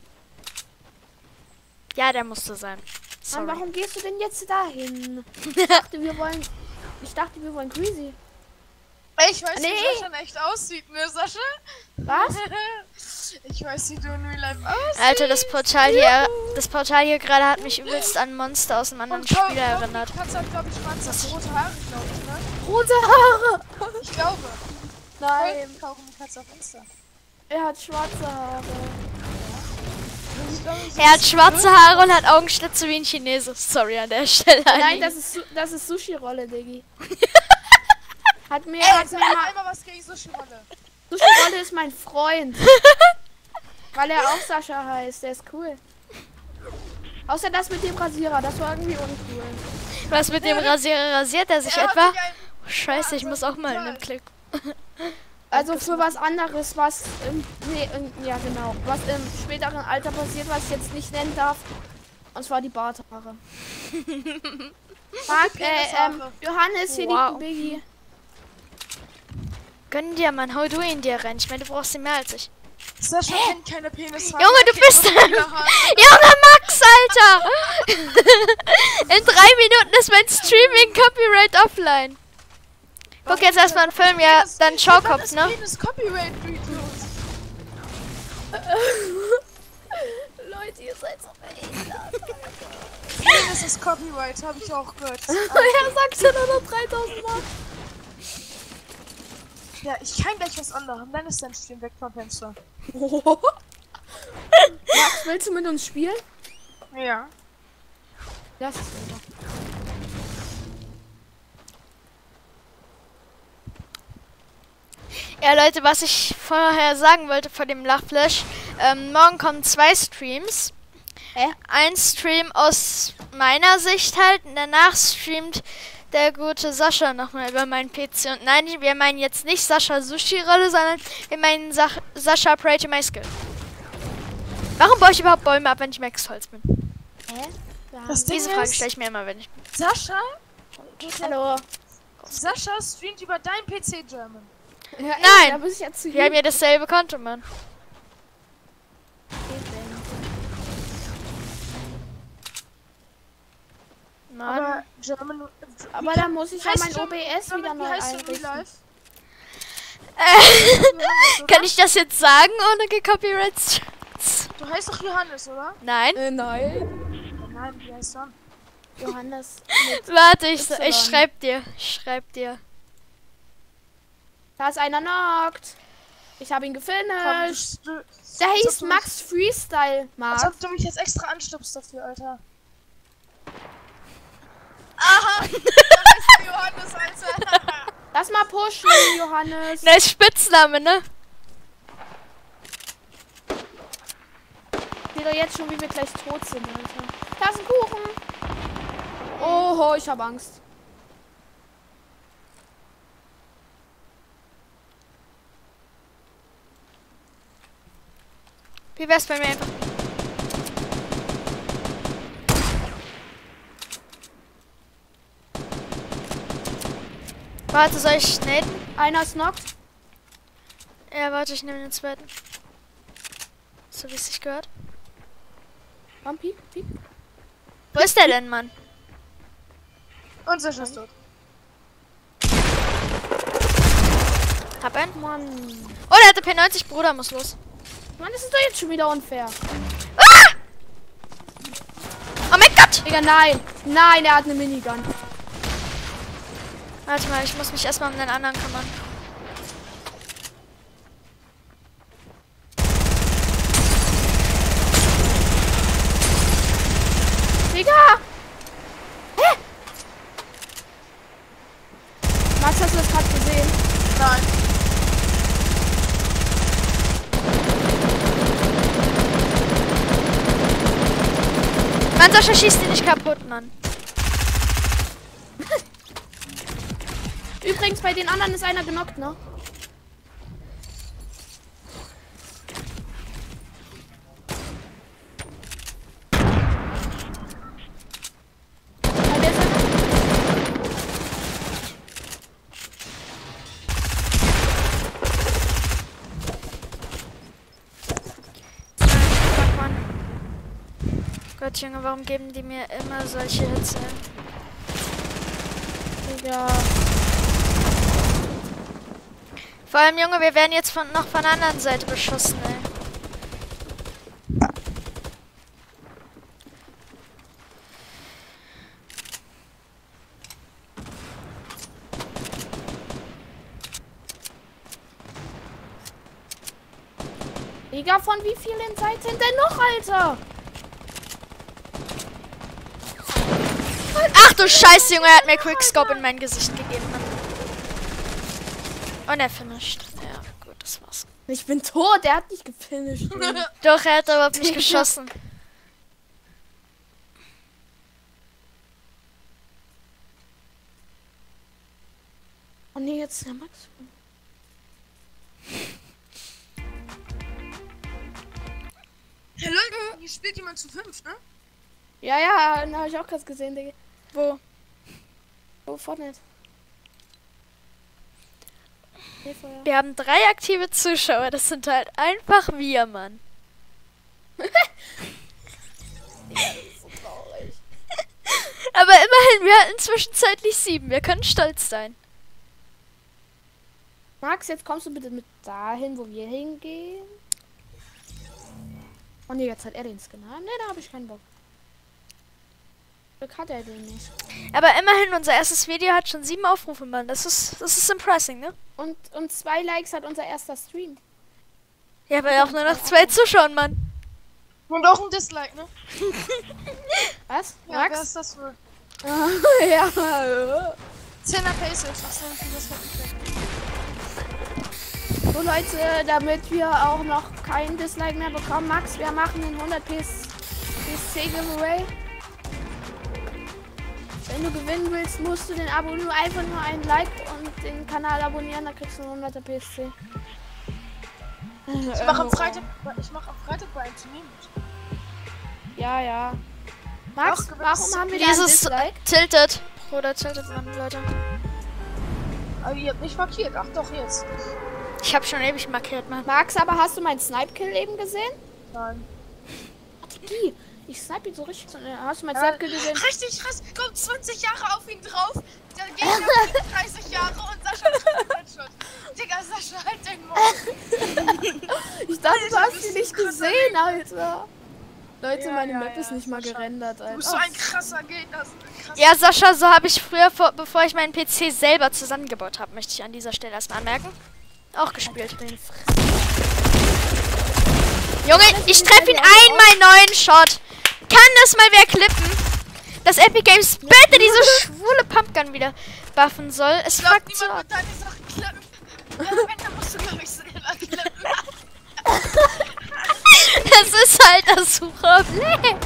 Ja, der musste sein. Mann, Sorry. warum gehst du denn jetzt dahin? Ich dachte, wir wollen. Ich dachte, wir wollen Greasy. Ich weiß, Nee. wie Sascha in echt aussieht, ne, Sascha? Was? Ich weiß, wie du in Real Life aussiehst. Alter, das Portal hier, das Portal hier gerade hat mich übelst an Monster aus einem anderen Und Cody- Spiel erinnert. Katze hat, glaube ich, schwarze rote Haare, glaube ich, ne? rote Haare. Ich glaube. Nein, Kaugummi-Katze auf Insta. er hat schwarze Haare. Ich glaube, ich Er hat schwarze Haare und hat Augenschlitze wie ein Chinese. Sorry an der Stelle. an Nein, ihn. das ist, Su- das ist Sushi-Rolle, Diggi. Hat mir, Ey, hat sag mir mal... einmal was gegen Sushi-Rolle. Sushi-Rolle ist mein Freund. Weil er auch Sascha heißt, der ist cool. Außer das mit dem Rasierer, das war irgendwie uncool. Was mit dem Rasierer rasiert er sich Er hat etwa? sich ein- Oh, Scheiße, ich muss auch mal in den Total. Klick. Also für was anderes, was im, nee, im, ja genau, was im späteren Alter passiert, was ich jetzt nicht nennen darf. Und zwar die Barthaare. Marc, äh, ähm, Johannes, hier Wow. liegt ein Biggie. Gönn dir, Mann, hau du ihn dir rein. Ich meine, du brauchst ihn mehr als ich. Sascha kennt keine Penishaare. Junge, du er kennt bist... nur Fehlerhaare. Junge Max, Alter! In drei Minuten ist mein Streaming Copyright offline. Guck jetzt erstmal einen Film, ja, dann Wann Schaukopf, ist ne? Penis Copyright Videos? Leute, ihr seid so behindert. Penis ist Copyright, habe ich auch gehört. Er sagt schon nur noch dreitausend Mal. Ja, ich kann gleich was anderes. Dann ist dein Stream weg vom Fenster. Max, willst du mit uns spielen? Ja. Das ist super. Ja, Leute, was ich vorher sagen wollte vor dem Lachflash. Ähm, morgen kommen zwei Streams. Hä? Ein Stream aus meiner Sicht halt. Und danach streamt der gute Sascha nochmal über meinen P C. Und nein, wir meinen jetzt nicht Sascha Sushi-Rolle, sondern wir meinen Sa Sascha Pray to My Skill. Warum baue ich überhaupt Bäume ab, wenn ich Max Holz bin? Hä? Das Ding Diese Frage ist, stelle ich mir immer, wenn ich... Sascha, Hallo. Sascha streamt über dein P C German. Ja, Nein. ey, da muss ich ja zu Wir haben ja dasselbe Konto, Mann. Mann. Aber German. Aber da muss ich ja Heißt mein German- O B S German, wieder wie neu heißt du in Real einrichten. Life? Äh, Johannes, oder? kann ich das jetzt sagen, ohne gecopyright? Du heißt doch Johannes, oder? Nein. Äh, nein. Ja, nein, wie heißt du? Johannes. Mit, Warte, ich, Y. ich schreib dir. Ich schreib dir. da ist einer knockt. Ich habe ihn Komm, gefinisht. du, du, Der als hieß ob du mich- Max Freestyle, Als Max. ob du mich jetzt extra anstupst dafür, Alter. Aha! Da heißt der Johannes, Alter. Lass mal pushen, Johannes. Der ist Spitzname, ne? Seht doch jetzt schon, wie wir gleich tot sind, Alter. Da ist ein Kuchen. Oho, ich habe Angst. Wie wär's bei mir einfach? Warte, soll ich naden? Einer ist knockt. Ja, warte, ich nehme den zweiten. So wie es sich gehört. Komm, piek, piek. Wo ist der denn, Mann? Und Sascha ist tot. Hab einen. Mann. Oh, der hatte P neunzig, Bruder, muss los. Mann, das ist doch jetzt schon wieder unfair. Oh mein Gott! Digga, nein. Nein, er hat eine Minigun. Warte mal, ich muss mich erstmal um den anderen kümmern. Digga! Hä? Max, hast du das gerade gesehen? Nein. Mann, Sascha schießt ihn nicht kaputt, Mann. Übrigens, bei den anderen ist einer genockt, ne? Bei der ist einer. Fuck, Mann. Gott, Junge, warum geben die mir immer solche Hits? ey? Digga. Vor allem, Junge, wir werden jetzt von, noch von der anderen Seite beschossen, ey. Digga, von wie vielen Seiten denn noch, Alter? Ach du Scheiße, Junge, er hat mir Quickscope in mein Gesicht gegeben. Mann. Und er finisht. Ja, gut, das war's. Ich bin tot, der hat nicht gefinisht. Doch, er hat überhaupt nicht geschossen. Oh nee, jetzt der Max. Hey Leute, hier spielt jemand zu fünf, ne? Ja, ja, da habe ich auch gerade gesehen, Digga. Wo? Oh, Fortnite. Hilfe, ja. Wir haben drei aktive Zuschauer. Das sind halt einfach wir, Mann. So traurig. Aber immerhin, wir hatten zwischenzeitlich sieben. Wir können stolz sein. Max, jetzt kommst du bitte mit dahin, wo wir hingehen. Oh ne, jetzt hat er den Skin. Ne, da habe ich keinen Bock. Glück hat er den nicht. Aber immerhin, unser erstes Video hat schon sieben Aufrufe, Mann. Das ist, das ist impressing, ne? Und, und zwei Likes hat unser erster Stream. Ja, weil auch nur noch zwei Zuschauer, Mann. Und auch ein Dislike, ne? Was? Ja, wer Max? ist das wohl? Ja. zehner Paces. Was denn für das hat So Leute, damit wir auch noch kein Dislike mehr bekommen. Max, wir machen den hundert P C Giveaway. Wenn du gewinnen willst, musst du den Abo nur einfach nur ein Like und den Kanal abonnieren, dann kriegst du einen hunderter P C. Ich mache am Freitag, ich mache am Freitag bei einem Turnier mit. Ja, ja. Max, Doch, warum haben wir da ein Dieses Dislike? Tilted. Oder Tilted, Mann, Leute. Aber ihr habt nicht markiert. Ach doch, jetzt. Ich habe schon ewig markiert, Mann. Max, aber hast du meinen Snipe-Kill eben gesehen? Nein. Die. Ich snipe ihn so richtig. zu- Hast du meinen Ja, Snipe-Kill gesehen? richtig krass. Kommt zwanzig Jahre auf ihn drauf. Der Gegner kriegt dreißig Jahre und Sascha kriegt einen Headshot. Digga, Sascha, halt den Mund. Ich dachte, du Alter, hast bist sie du nicht krasser gesehen, Alter. Leute, Ja, meine ja, Map ja, ist nicht mal Sascha. gerendert, Alter. Du bist so ein krasser Gegner. So ein krasser Ja, Sascha, so habe ich früher, vor, bevor ich meinen P C selber zusammengebaut habe, möchte ich an dieser Stelle erstmal anmerken. Auch gespielt. Junge, ich treffe ihn einmal neuen Shot. Kann das mal wer klippen? Dass Epic Games bitte diese schwule Pumpgun wieder buffen soll. Es Ich glaub, fuckt so niemand ab. wird deine Sachen klappen. Ja, wenn, dann musst du, glaub ich, selber klappen. Das ist halt das Problem.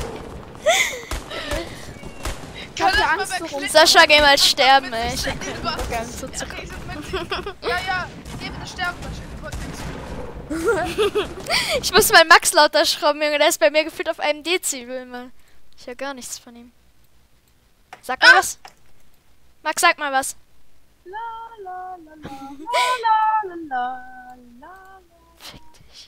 Ich hab Kann ja das mal Angst bei vor Klippen- uns. Sascha, geh mal sterben, Bitte ey. Ich hab selber. keinen Bock, einem zuzugucken. Ja, ja, geh bitte sterben, Sascha. Ich wollte nicht. Ich muss mal Max lauter schrauben, Junge. Der ist bei mir gefühlt auf einem Dezibel, Mann. Ich höre gar nichts von ihm. Sag mal was. Max, sag mal was. La, la, la, la, la, la, la, la, la. Fick dich.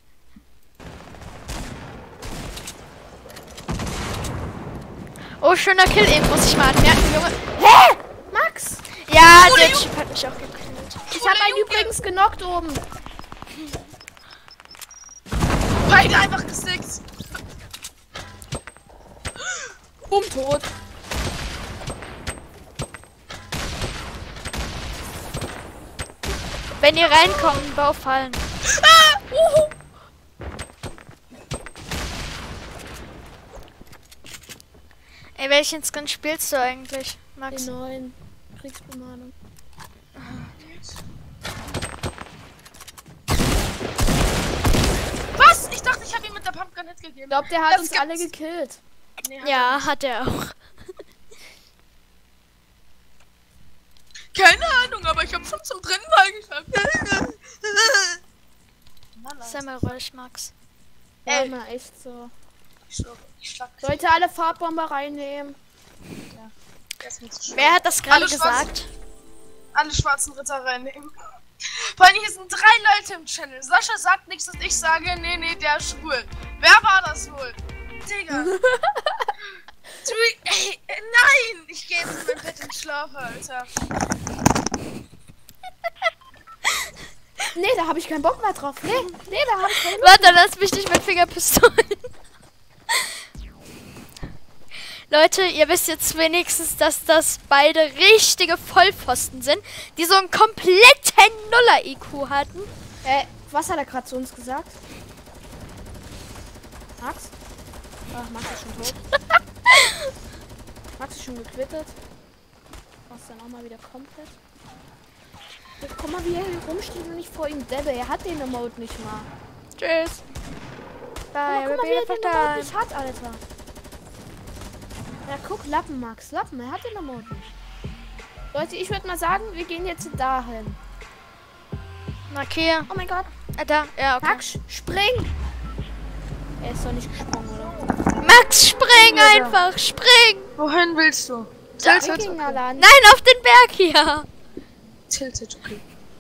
Oh, schöner Kill eben, muss ich mal anmerken, Junge. Hä? Max! Ja, der Typ hat mich auch gekillt. Ich habe einen übrigens genockt oben. Beide einfach gestickt. Bumm, tot. Wenn ihr reinkommt, Bau fallen. Ah! Uhu. Ey, welchen Skin spielst du eigentlich, Max? Den neuen Kriegsbemalung. Was? Ich dachte, ich habe ihm mit der Pumpgun Hit gegeben. Ich glaube, der hat Das uns gibt's. alle gekillt. Nee, hat Ja, hat er auch. Keine Ahnung, aber ich habe schon zum dritten Mal geschafft. Sei mal ruhig, Max. Ja, Ey. mal echt so. Ich schlag, ich schlag. Leute, alle Farbbomber reinnehmen. Das ist mir zu schwer. Wer hat das gerade Alle schwarzen- gesagt? Alle schwarzen Ritter reinnehmen. Vor allem, hier sind drei Leute im Channel. Sascha sagt nichts und ich sage, nee, nee, der ist schwul. Wer war das wohl? Digga. du, ey, äh, nein! Ich gehe jetzt in mein Bett und schlafe, Alter. Nee, da habe ich keinen Bock mehr drauf. Nee, nee, da habe ich keinen Bock. Warte, lass mich nicht mit Fingerpistolen. Leute, ihr wisst jetzt wenigstens, dass das beide richtige Vollpfosten sind, die so einen kompletten Nuller-I Q hatten. Äh, was hat er gerade zu uns gesagt? Max? Ach, Max ist schon tot. Max ist schon gequittet. Was dann auch mal wieder komplett. Jetzt guck mal, wie er hier rumsteht und nicht vor ihm Debbe. Er hat den Emote nicht mal. Tschüss. Ja, Bye, guck mal, wie we're er den Emote time. nicht hat, Alter. Ja, guck, Lappen, Max. Lappen, er hat den Emote nicht. Leute, ich würde mal sagen, wir gehen jetzt dahin. Markier. Oh mein Gott. Ah, da. Ja, okay. Max, spring! Er ist doch nicht gesprungen, oder? Max, spring Ja, da. einfach. Spring. Wohin willst du? Da, Tilted, okay. Wikingerland. Nein, auf den Berg hier. Tilted, okay.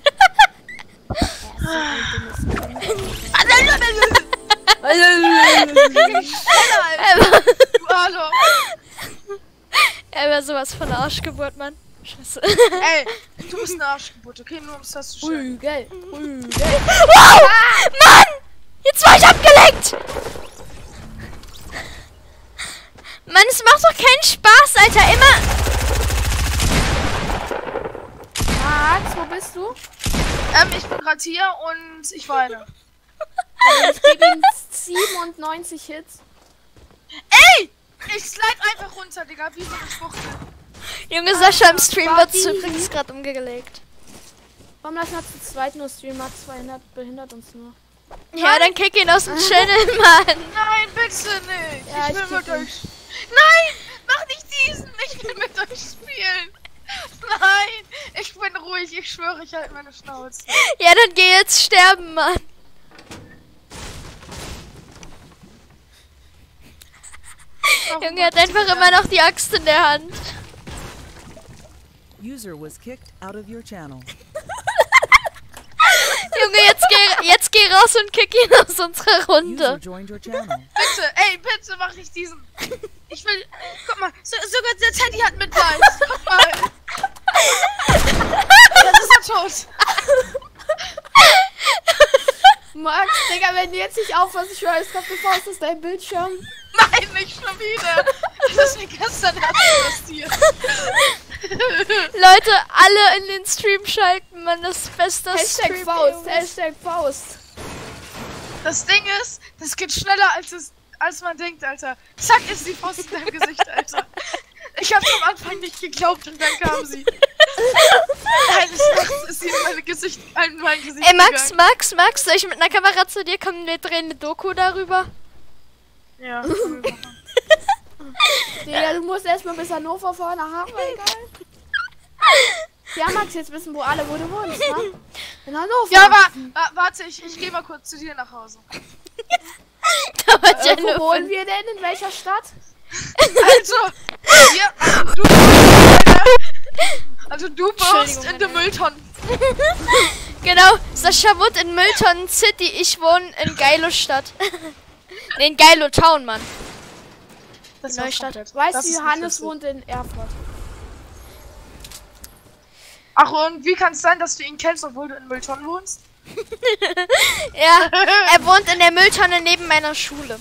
Er ist so ein dummes Kind. Du Arschloch. Er wäre sowas von Arschgeburt, Mann. Scheiße. Ey, du bist eine Arschgeburt, okay? Nur um es festzustellen. Prügel, Prügel. Wow! Mann! Jetzt war ich abgelenkt! Mann, es macht doch keinen Spaß, Alter. Immer. Max, wo bist du? Ähm, ich bin gerade hier und ich weine. Ich gebe ihm siebenundneunzig Hits. Ey! Ich slide einfach runter, Digga, wie so eine Schwuchtel. Junge, Sascha im Stream wird Body. übrigens gerade umgelegt. Warum lassen wir zu zweit nur streamen? Max behindert, behindert uns nur. Ja, dann kick ihn aus dem Channel, Mann. Nein, bitte nicht. Ja, ich will ich mit kick ihn. euch. Nein! Mach nicht diesen! Ich will mit euch spielen! Nein! Ich bin ruhig, ich schwöre, ich halte meine Schnauze. Ja, dann geh jetzt sterben, Mann. Warum Junge hat macht einfach ihr immer das? noch die Axt in der Hand. User was kicked out of your channel. Junge, jetzt geh, jetzt geh raus und kick ihn aus unserer User Runde. joined your channel. Bitte, ey, bitte mach nicht diesen. Ich will. Guck mal, so, sogar der Teddy hat Mitleid. Guck mal. Jetzt ist er tot. Max, Digga, wenn du jetzt nicht aufpasst, ich weiß, gerade bevor es ist dein Bildschirm. Nein, nicht schon wieder. Das ist mir gestern erst passiert. Leute, alle in den Stream schalten, Mann, das beste Hashtag Stream. Faust, ever. Hashtag Faust. Das Ding ist, das geht schneller als es, als man denkt, Alter. Zack, ist die Faust in deinem Gesicht, Alter. Ich hab's am Anfang nicht geglaubt und dann kam sie. Eines Nachts ist sie in mein Gesicht, in mein Gesicht Ey, Max, gegangen. Max, Max, soll ich mit einer Kamera zu dir kommen? Wir drehen eine Doku darüber. Ja. Digga, du musst erstmal bis Hannover fahren, aha, egal. Ja, Max, jetzt wissen wir alle, wo du wohnst, ne? In Hannover. Ja, wa wa warte, ich, ich geh mal kurz zu dir nach Hause. Da war Äh, wo Jennifer. wohnen wir denn? In welcher Stadt? Also, hier, also du, also du wohnst Entschuldigung, in der meine- Mülltonne. Genau, Sascha wohnt in Mülltonnen City, ich wohne in Geilo-Stadt. Nee, in Geilo-Town, Mann. Das Neustadt. komplett- Weißt das du, ist Johannes witzig. wohnt in Erfurt. Ach, und wie kann es sein, dass du ihn kennst, obwohl du in Mülltonnen wohnst? Ja, er wohnt in der Mülltonne neben meiner Schule.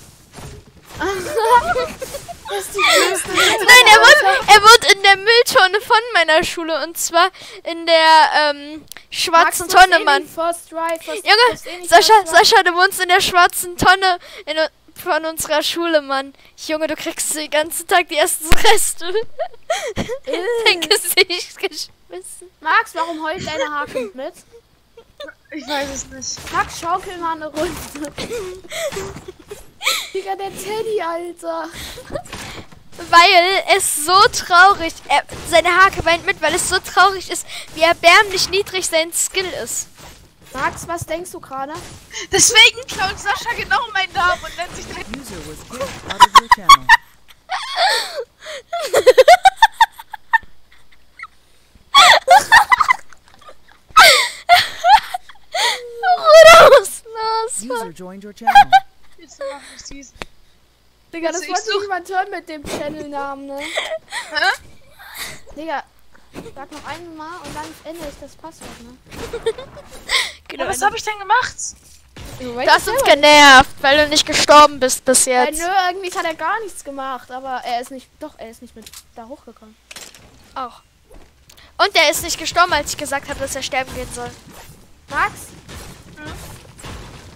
Das ist die größte Nein, er wohnt, er wohnt in der Mülltonne von meiner Schule und zwar in der ähm, schwarzen Max, du hast Tonne, eh Mann. nicht First Drive, first, du Junge, hast eh nicht Sascha, First Drive. Sascha, du wohnst in der schwarzen Tonne in, von unserer Schule, Mann. Junge, du kriegst den ganzen Tag die ersten Reste. Dein Gesicht geschmissen. Max, warum heult deine Haken mit? Ich weiß es nicht. Max, schaukel mal eine Runde. Digga, der Teddy, Alter. Weil es so traurig, er, seine Hake weint mit, weil es so traurig ist, wie erbärmlich niedrig sein Skill ist. Max, was denkst du gerade? Deswegen klaut Sascha genau meinen Namen und nennt sich den. User was kicked out of your channel. Bruder, was ist los? User joined your channel. Jetzt mach ich diesen. Digga, das Also ich wollte such- niemand hören mit dem Channel-Namen, ne? Hä? Digga, sag noch einmal und dann ändere ich das Passwort, ne? Genau, Was habe ich denn gemacht? Du du hast uns genervt, weil du nicht gestorben bist bis Ja, jetzt. nö, irgendwie hat er gar nichts gemacht, aber er ist nicht, doch, er ist nicht mit da hochgekommen. Auch. Und er ist nicht gestorben, als ich gesagt habe, dass er sterben gehen soll. Max?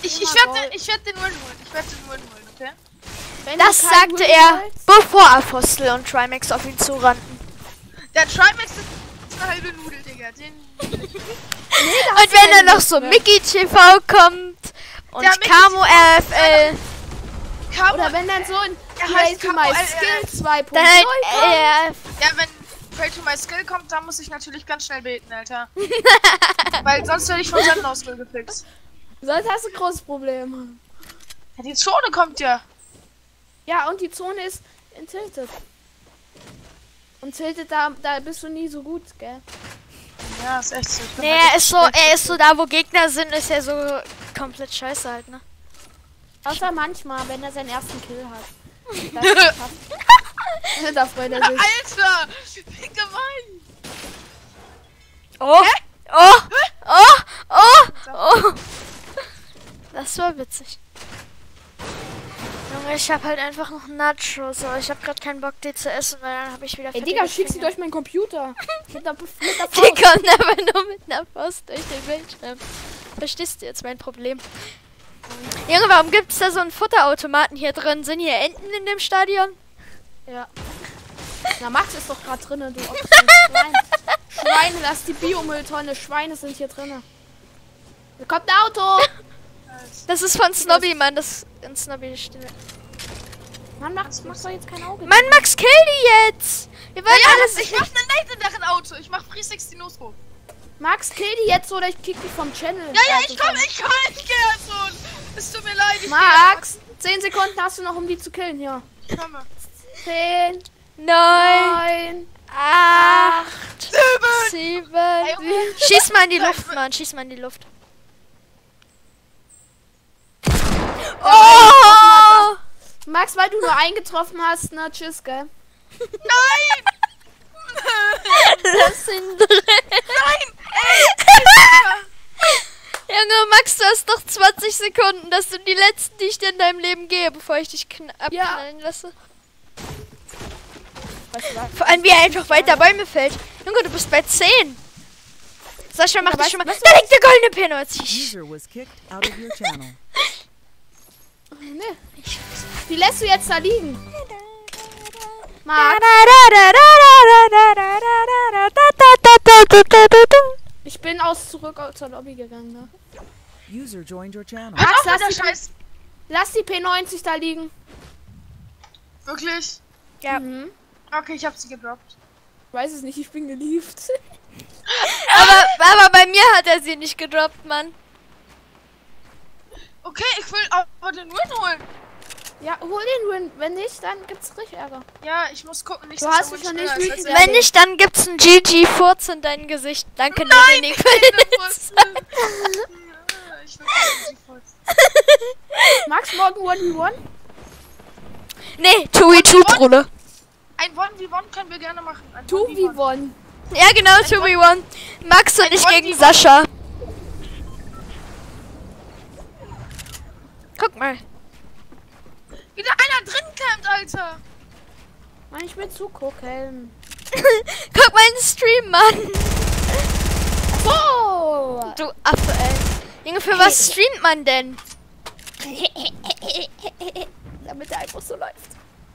Ich, Immer ich werde Gold. ich werd den Win holen. Ich werde den Win holen, okay? Wenn Das du keinen sagte Win er, holst- bevor Apostel und Trimax auf ihn zurannten. Der Trimax ist eine halbe Nudel, Digga. Den. Und wenn dann noch so Mickey T V kommt und Ja, Mickey Camo T V. R F L, Camo, Oder wenn dann so ein Er Play heißt to Camo My L R F. Skill zwei Punkt dann halt null kommt. R F. Ja, wenn Pray to My Skill kommt, dann muss ich natürlich ganz schnell beten, Alter. Weil sonst werde ich von seinem Ausskill gefixt. Sonst hast du ein großes Problem. Ja, die Zone kommt ja. Ja, und die Zone ist in Tilted. Und Tilted, da, da bist du nie so gut, gell? Ja, ist echt so. Ich bin Nee, halt er ist so, er ist so da, wo Gegner sind, ist er so komplett scheiße halt, ne? Außer manchmal, wenn er seinen ersten Kill hat. Das ist tough. Da freut er sich. Alter! Wie gemein! Oh! Oh! Oh! Oh! Oh! Das war witzig. Junge, ich hab halt einfach noch Nachos, aber ich hab grad keinen Bock, die zu essen, weil dann hab ich wieder Ey, fettige Digga, schick sie Finger. durch meinen Computer. Mit der, mit der Die Faust. kommen aber nur mit einer Faust durch den Bildschirm. Verstehst du jetzt mein Problem? Junge, warum gibt's da so einen Futterautomaten hier drin? Sind hier Enten in dem Stadion? Ja. Na, Max ist doch gerade drinnen, du Ochsen. Schwein. Schweine, lass die Biomülltonne. Schweine sind hier drinnen. Da kommt ein Auto. Das ist von Snobby, Mann. Das ist in Snobby Stimme. Mann, Max, mach doch jetzt kein Auge. Mann, Max, kill die jetzt! Wir wollen Ja, alles. das, ich mach eine legendären Auto. Ich mach Free sechzehn Nosco. Max, kill die jetzt oder ich kick dich vom Channel. Ja, ja, Also ich komm, vom- ich komm, ich geh jetzt schon. Es tut mir leid, ich Max, zehn Sekunden hast du noch, um die zu killen. Hier. geh. Ich komme. zehn, Neun, neun, acht, Sieben. sieben. Schieß mal in die Luft, Mann. Schieß mal in die Luft. Oh! Max, weil du nur eingetroffen hast, na tschüss, gell? Nein! Lass ihn drin. Nein! Junge, Max, du hast doch zwanzig Sekunden. Das sind die letzten, die ich dir in deinem Leben gebe, bevor ich dich kn- abknallen lasse. Weißt du was? Vor allem, wie er einfach weiter Bäume fällt. Junge, du bist bei zehn. Sascha, mach Ja, dich weißt- schon mal. weißt du Da was? liegt der goldene P neunzig. User was kicked out of your channel. Nee. Wie lässt du jetzt da liegen? Max, ich bin aus zurück aus zur Lobby gegangen, ne? User joined your channel. Max, Ach, lass der die, Scheiß. lass die P neunzig da liegen. Wirklich? Ja. Mhm. Okay, ich hab sie gedroppt. Ich weiß es nicht, ich bin geliebt. Aber, aber bei mir hat er sie nicht gedroppt, Mann. Okay, ich will aber den Win holen. Ja, hol den Win. Wenn nicht, dann gibt's richtig Ärger. Ja, ich muss gucken, nicht Du dass hast der mich Win noch nicht schneller ist wütend als Wenn nicht, dann gibt's ein G G-Furz in dein Gesicht. Danke, Nein, Ich will die Furz. Max, morgen eins v eins? Nee, two v two, Bruder. Ein one v one können wir gerne machen. Ein zwei one v one. v eins. Ja, genau, two v one. Max und Ein ich one gegen v one. Sascha. Guck mal. Wieder einer drin campt, Alter. Mann, ich will zugucken. Guck mal in den Stream, Mann. Oh! Du Affe, ey. Junge, für was streamt man denn? Damit der einfach so läuft.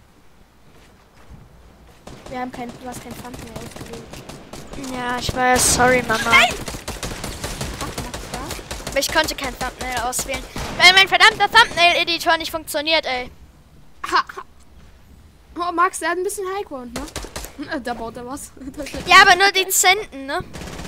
Wir haben kein, du hast kein Pfand mehr ausgewählt. Ja, ich weiß. Sorry, Mama. Ach, Max, da? Aber ich konnte kein Thumbnail auswählen. Weil mein verdammter Thumbnail-Editor nicht funktioniert, ey. Ha, ha. Oh, Max, der hat ein bisschen Highground, ne? Da baut er was. Ja, aber nur die Zenten, ne?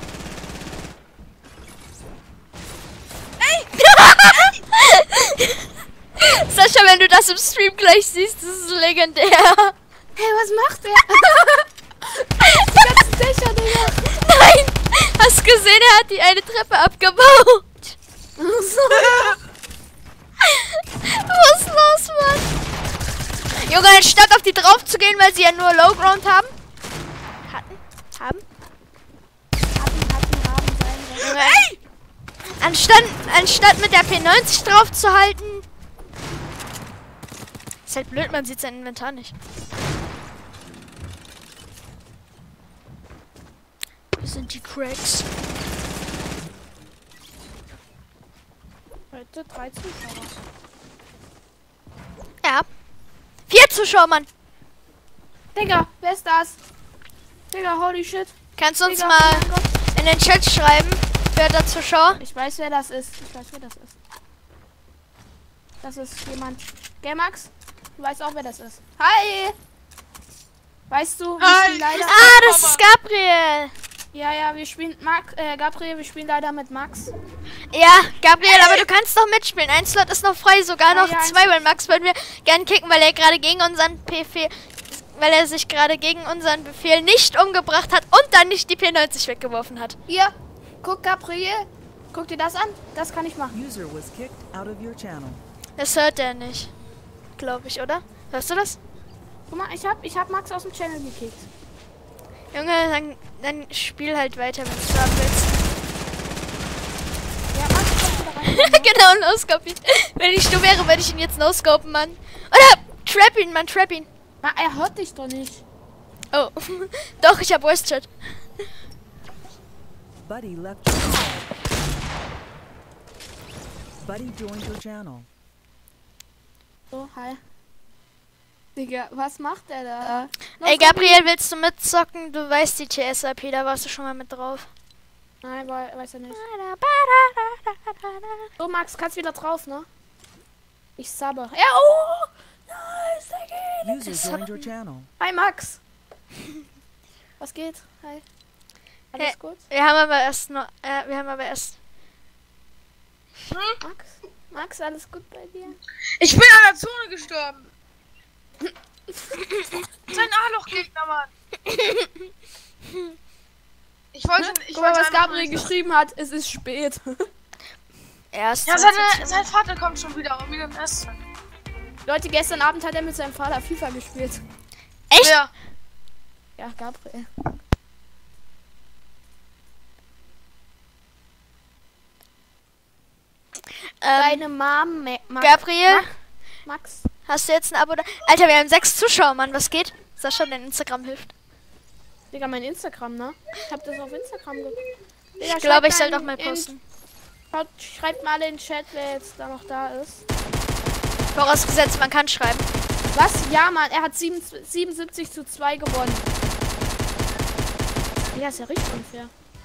Sascha, wenn du das im Stream gleich siehst, das ist legendär. Hey, was macht der? Die ganzen Dächer, Digga. Nein! Hast du gesehen, er hat die eine Treppe abgebaut. So. Was ist los, Mann? Junge, anstatt auf die drauf zu gehen, weil sie ja nur Low Ground haben. Hatten? Haben? Hatten, hatten, haben sein. Junge, anstatt, anstatt mit der P neunzig drauf zu halten. Ist halt blöd, man sieht sein Inventar nicht. Wo sind die Cracks? Heute drei Zuschauer. Ja. Vier Zuschauer, Mann. Digga, wer ist das? Digga, holy shit. Kannst du uns Digga, mal oh mein Gott. in den Chat schreiben, wer der Zuschauer? Ich weiß, wer das ist. Ich weiß, wer das ist. Das ist jemand. Gamax, du weißt auch, wer das ist. Hi! Weißt du, wir Hi. spielen leider. Ah, das ist Gabriel. Ja, ja, wir spielen Max, äh, Gabriel, wir spielen leider mit Max. Ja, Gabriel, aber du kannst doch mitspielen. Ein Slot ist noch frei, sogar Ja, noch ja, zwei, weil Max würden wir gern kicken, weil er gerade gegen unseren Befehl, weil er sich gerade gegen unseren Befehl nicht umgebracht hat und dann nicht die P neunzig weggeworfen hat. Hier, guck, Gabriel. Guck dir das an. Das kann ich machen. User was kicked out of your channel. Das hört er nicht, glaube ich, oder? Hörst du das? Guck mal, ich hab, ich hab Max aus dem Channel gekickt. Junge, dann, dann spiel halt weiter, wenn du haben willst. Ja, Max, komm wieder rein. Ne? Genau, no-scope ihn. Wenn ich du wäre, würde ich ihn jetzt no-scopen, Mann. Oder trap ihn, Mann, trap ihn. Na, er hört dich doch nicht. Oh, doch, ich hab Voice Chat. Buddy left your channel. Buddy joined your channel. So, hi. Digga, was macht der da? Ey, Gabriel, willst du mitzocken? Du weißt die T S I P, da warst du schon mal mit drauf. Nein, we weiß er nicht. So, Max, kannst wieder drauf, ne? Ich sabbe. Ja, oh! Nice, Digga. User joined your channel. Hi, Max. Was geht? Hi. Alles Hey. gut? Wir haben aber erst noch, äh, wir haben aber erst... Max? Max, alles gut bei dir? Ich bin an der Zone gestorben. Sein A-Loch-Gegner, Mann. Ich wollte, ich Guck mal, wollte was einfach Gabriel nur- geschrieben hat. Es ist spät. Erst Ja, seine, sein Vater kommt schon wieder um wieder im Essen. Leute, gestern Abend hat er mit seinem Vater FIFA gespielt. Echt? Ja. Ja, Gabriel. ähm, Deine Mom, Ma Ma Gabriel, Max. hast du jetzt ein Abo da? Alter, wir haben sechs Zuschauer, Mann, was geht? Sascha, dein Instagram hilft. Digga, mein Instagram, ne? Ich hab das auf Instagram ge... Digga, Ich schreibt glaube, ich soll in- doch mal in- posten. Schaut, schreibt mal in den Chat, wer jetzt da noch da ist. Vorausgesetzt, man kann schreiben. Was? Ja, Mann, er hat sieben, siebenundsiebzig zu zwei gewonnen. Ja, ist ja richtig unfair.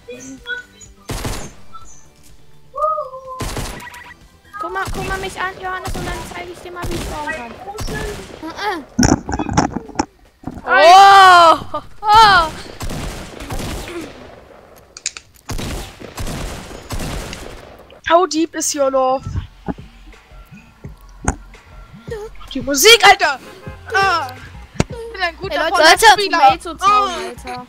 Guck mal, guck mal mich an, Johannes, und dann zeige ich dir mal, wie ich bauen kann. Uh -uh. Oh! Oh! How deep is your love? Die Musik, Alter! Ah! Ich bin ein guter Ey, Leute, Leute, Tomato Town, Oh. Alter.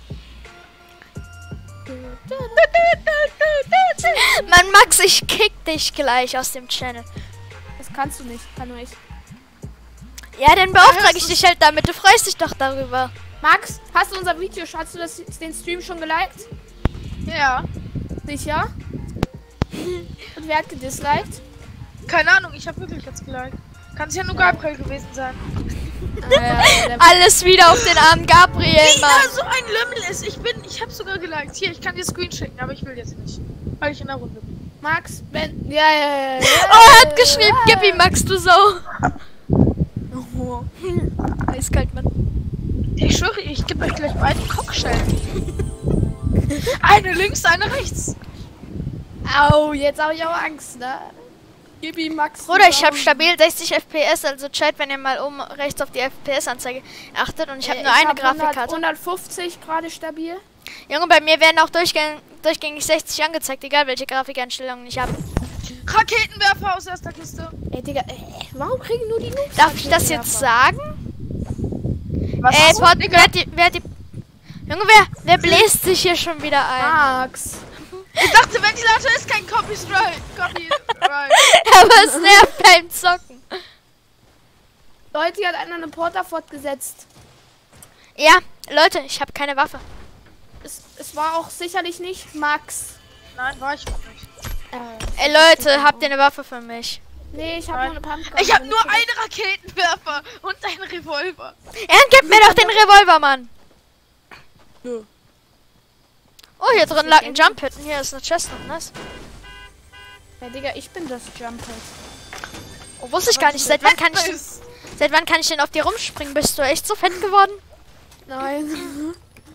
Mann, Max, ich kick dich gleich aus dem Channel. Das kannst du nicht, kann nur ich. Ja, dann beauftrage ich das dich halt damit. Du freust dich doch darüber. Max, hast du unser Video, hast du das, den Stream schon geliked? Ja. Sicher? Und wer hat gedisliked? Keine Ahnung, ich habe wirklich jetzt geliked. Kann es ja nur Gabriel gewesen sein. Äh, der- Alles wieder auf den armen Gabriel, Wie er Mann. so ein Lümmel ist. Ich bin, ich habe sogar geliked. Hier, ich kann dir Screen schicken, aber ich will jetzt nicht. Weil ich in der Runde bin. Max, wenn. Ja, ja, ja. ja. Oh, er hat geschrieben, gib ihm, Max, du Sau. Oh. Eiskalt, Mann. Ich schwöre, ich gebe euch gleich beiden Cockschellen. Eine links, eine rechts. Au, jetzt habe ich auch Angst, ne? Gib ihm Max. Bruder, ich habe Daumen. stabil sechzig F P S, also Chat, wenn ihr mal oben rechts auf die F P S-Anzeige achtet. Und ich habe Äh, nur eine hab hundert, Grafikkarte. hundertfünfzig gerade stabil. Junge, bei mir werden auch durchgäng durchgängig sechzig angezeigt, egal welche Grafikeinstellungen ich habe. Raketenwerfer aus erster Kiste. Ey, Digga, äh, warum kriegen nur die Noobs? Darf ich das jetzt sagen? Was Ey, hast du, Pod, Digga? wer hat die, wer hat die... Junge, wer, wer bläst sich hier schon wieder ein? Max. Ich dachte, Ventilator ist kein Copyright. Copyright. Aber es nervt beim Zocken. Leute, hier hat einer eine Porter fortgesetzt. Ja, Leute, ich habe keine Waffe. Es, es war auch sicherlich nicht Max. Nein, war ich noch nicht. Äh, Ey, Leute, habt ihr eine Waffe für mich? nee, ich habe Nein. nur eine Pumpgun. Ich habe Wenn nur ich- einen Raketenwerfer und einen Revolver. Ja, gib mir doch den Revolver, Mann. Ja. Oh, hier drin lag ein Jump Hit. Hier ist eine Chest noch, nice. Ja, Digga, ich bin das Jumper. Oh, wusste ich gar nicht. Seit wann kann ich denn, Ist- seit wann kann ich denn auf dir rumspringen? Bist du echt so fett geworden? Nein.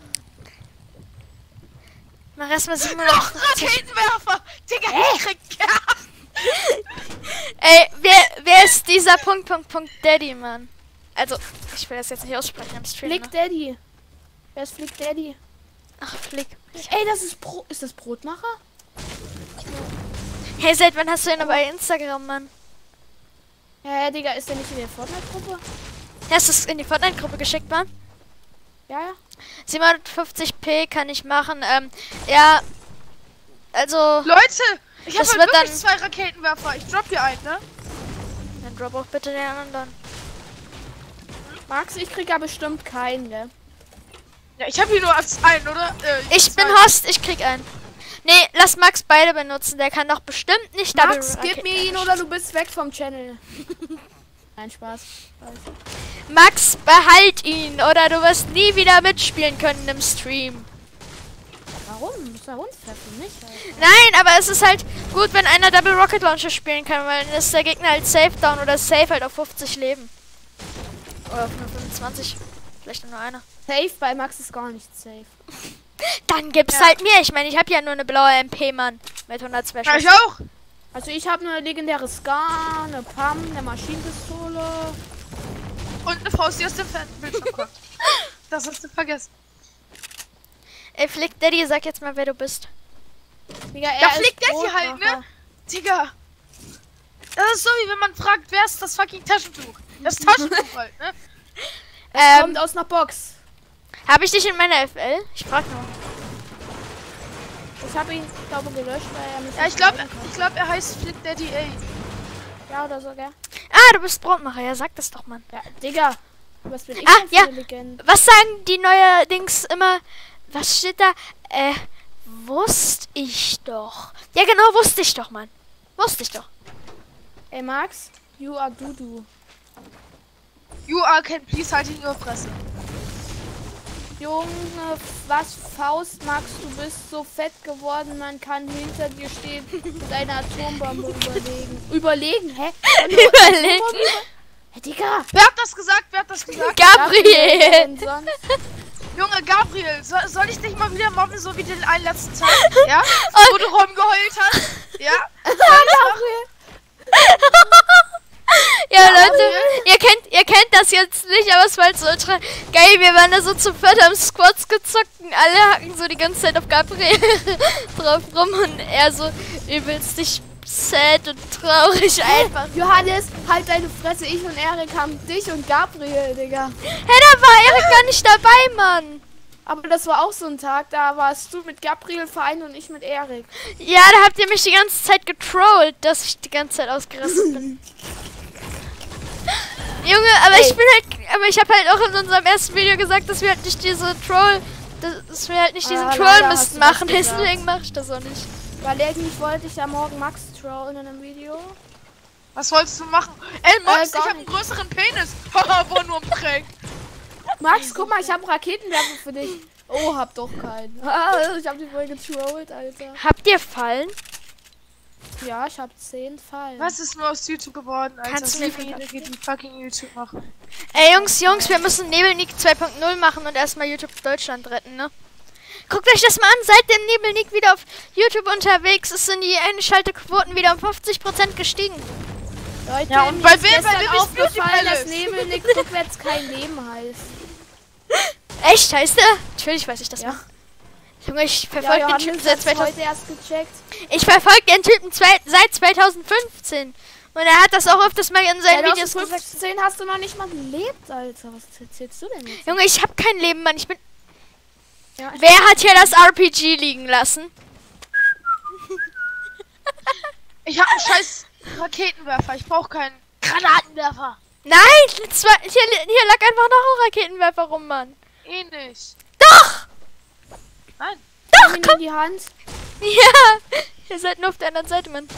Mach erstmal siebenundachtzig. Raketenwerfer! Digga, ich krieg Gas! Ey, wer, wer ist dieser Punkt, Punkt, Punkt Daddy, Mann? Also, ich will das jetzt nicht aussprechen am Stream. Flick Ne? Daddy. Wer ist Flick Daddy? Ach, Flick. Ey, das ist Bro ist das Brotmacher? Hey, seit wann hast du denn bei Instagram, Mann? Ja, ja, Digga, ist der nicht in der Fortnite-Gruppe? Hast du es in die Fortnite-Gruppe geschickt, Mann? Ja, ja. siebenhundertfünfzig p kann ich machen. Ähm, ja, also, Leute, ich hab Das halt wird wirklich dann- zwei Raketenwerfer. Ich drop hier einen, ne? dann drop auch bitte den anderen. Max, ich krieg ja bestimmt keinen, gell? Ja, ich hab hier nur als einen, oder? Äh, Ich bin zwei. Host, ich krieg einen. Nee, lass Max beide benutzen. Der kann doch bestimmt nicht Double Max, Rocket- gib mir ihn oder du bist weg vom Channel. Nein, Spaß. Max, behalt ihn oder du wirst nie wieder mitspielen können im Stream. Warum? Das ist ja unfair für mich halt. Nein, aber es ist halt gut, wenn einer Double Rocket Launcher spielen kann, weil dann ist der Gegner halt safe down oder safe halt auf fünfzig Leben. Oder auf nur fünfundzwanzig. Vielleicht nur einer. Safe bei Max ist gar nicht safe. Dann gibt's Ja. halt mir. Ich meine, ich habe ja nur eine blaue M P, Mann. Mit hundertzwei Ja, ich Schuss. auch. Also ich habe eine legendäre Scar, eine Pam, eine Maschinenpistole. Und eine Faust, die aus dem Fan- Bildschirm kommt. Das hast du vergessen. Ey, Flick Daddy, sag jetzt mal, wer du bist. Digga, er Ja, ist Flick Daddy halt, Brotmacher. ne? Digga. Das ist so, wie wenn man fragt, wer ist das fucking Taschentuch? Das Taschentuch halt, ne? Es Ähm, kommt aus einer Box. Habe ich dich in meiner F L? Ich frag nur. Ich habe ihn, glaube gelöscht, weil er mich Ja, ich nicht glaube, leiden kann. ich glaube, er heißt Flick Daddy A. Ja, oder so, gell? Ah, du bist Brotmacher. Ja, sag das doch, Mann. Ja, Digga. Was bin ich Ah, denn für ja. eine Legende? Was sagen die neuerdings immer? Was steht da? Äh, wusste ich doch. Ja, genau, wusste ich doch, Mann. Wusste ich doch. Ey, Max, you are Dudu. You are can please halt in your Fresse. Junge, was Faust, Max, du bist so fett geworden, man kann hinter dir stehen und eine Atombombe überlegen. Überlegen, hä? Überlegen. Hä, Digga! Wer hat das gesagt? Wer hat das gesagt? Gabriel. Und sonst? Junge, Gabriel, so, soll ich dich mal wieder mobben, so wie den einen letzten Tag? Ja? Und- Wo du rumgeheult hast? Ja? Ja, Leute, ihr kennt, ihr kennt das jetzt nicht, aber es war halt so ultra geil. Wir waren da so zu viert, haben Squads gezockt und alle hacken so die ganze Zeit auf Gabriel drauf rum und er so übelst dich sad und traurig einfach. Johannes, halt deine Fresse, ich und Erik haben dich und Gabriel, Digga. Hey, da war Erik gar nicht dabei, Mann. Aber das war auch so ein Tag, da warst du mit Gabriel vereint und ich mit Erik. Ja, da habt ihr mich die ganze Zeit getrollt, dass ich die ganze Zeit ausgerastet bin. Junge, aber Ey. ich bin halt, aber ich habe halt auch in unserem ersten Video gesagt, dass wir halt nicht diese Troll, dass, dass wir halt nicht diesen Ah, leider hast Troll-Mist du das machen, gesagt. deswegen mache ich das auch nicht. Weil eigentlich wollte ich ja morgen Max trollen in einem Video. Was wolltest du machen? Ey, Max, Äh, ich gar hab einen größeren Penis. Haha, wo nur ein Prank. Max, guck mal, ich habe Raketenwerfer für dich. Oh, hab doch keinen. Ah, ich hab dich voll getrollt, Alter. Habt ihr Fallen? Ja, ich hab zehn Fallen. Was ist nur aus YouTube geworden, Alter? Kannst du mir Derjenige, die fucking YouTube machen. Ey, Jungs, Jungs, wir müssen Nebelnik zwei punkt null machen und erstmal YouTube Deutschland retten, ne? Guckt euch das mal an, seit dem Nebelnik wieder auf YouTube unterwegs ist, sind die Einschaltequoten wieder um fünfzig Prozent gestiegen. Leute, Ja, und mir bei ist wem? Bei gestern wem ist Beauty aufgefallen, dass Palace? Nebelnick rückwärts kein Leben heißt. Echt, heißt der? Natürlich weiß ich das Ja. noch. Junge, ich Ja, verfolge den Johannes Typen hat's seit zweitausend. heute erst gecheckt. Ich verfolge den Typen zwei, seit zweitausendfünfzehn. Und er hat das auch öfters mal in seinen Videos gesagt. zweitausendfünfzehn hast du noch nicht mal gelebt, Alter. Was erzählst du denn jetzt? Junge, ich habe kein Leben, Mann. Ich bin. Ja, ich- Wer hat hier das R P G liegen lassen? Ich hab einen scheiß Raketenwerfer. Ich brauch keinen Granatenwerfer. Nein, zwei, hier, hier lag einfach noch ein Raketenwerfer rum, Mann. Eh nicht. Doch! Nein. Nimm ihn in die Hand. Ja! Ihr seid nur auf der anderen Seite, Mann.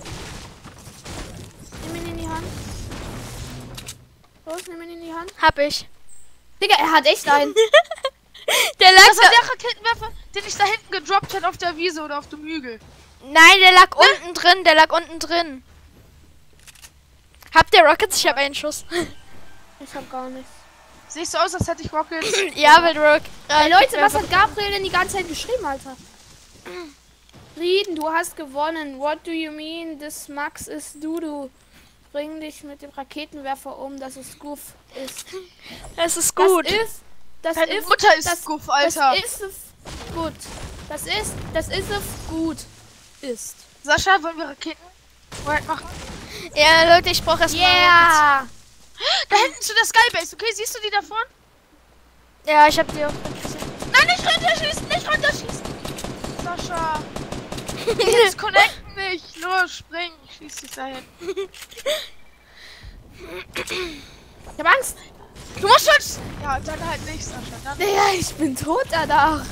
Nimm ihn in die Hand. Los, nimm ihn in die Hand. Hab ich. Digga, er hat echt einen. Der lag Das da. war der Raketenwerfer, den ich da hinten gedroppt hat auf der Wiese oder auf dem Hügel. Nein, der lag unten drin, der lag unten drin. Habt ihr Rockets? Ich habe einen Schuss. Ich hab gar nichts. Siehst du aus, als hätte ich Rockets? Ja, mit Rock. Ey Leute, was hat Gabriel denn die ganze Zeit geschrieben, Alter? Frieden, du hast gewonnen. What do you mean? Das Max ist Dudu. Bring dich mit dem Raketenwerfer um, dass es Goof ist. Es ist gut. Das ist... Das Deine ist... Mutter ist das, Guff, Alter. Das ist es gut. Das ist... Das ist es gut. Ist. Sascha, wollen wir Raketen machen? Ja, Leute, ich brauche erstmal Rockets. Yeah! Da hinten zu der Skybase, okay? Siehst du die da vorne? Ja, ich hab die auch. Nein, nicht runterschießen, nicht runterschießen! Sascha! Jetzt connecten nicht! Los, spring! Ich schieß dich dahin. Ich hab Angst! Du musst schützen! Ja, dann halt nicht, Sascha. Dann Ja, ich bin tot danach.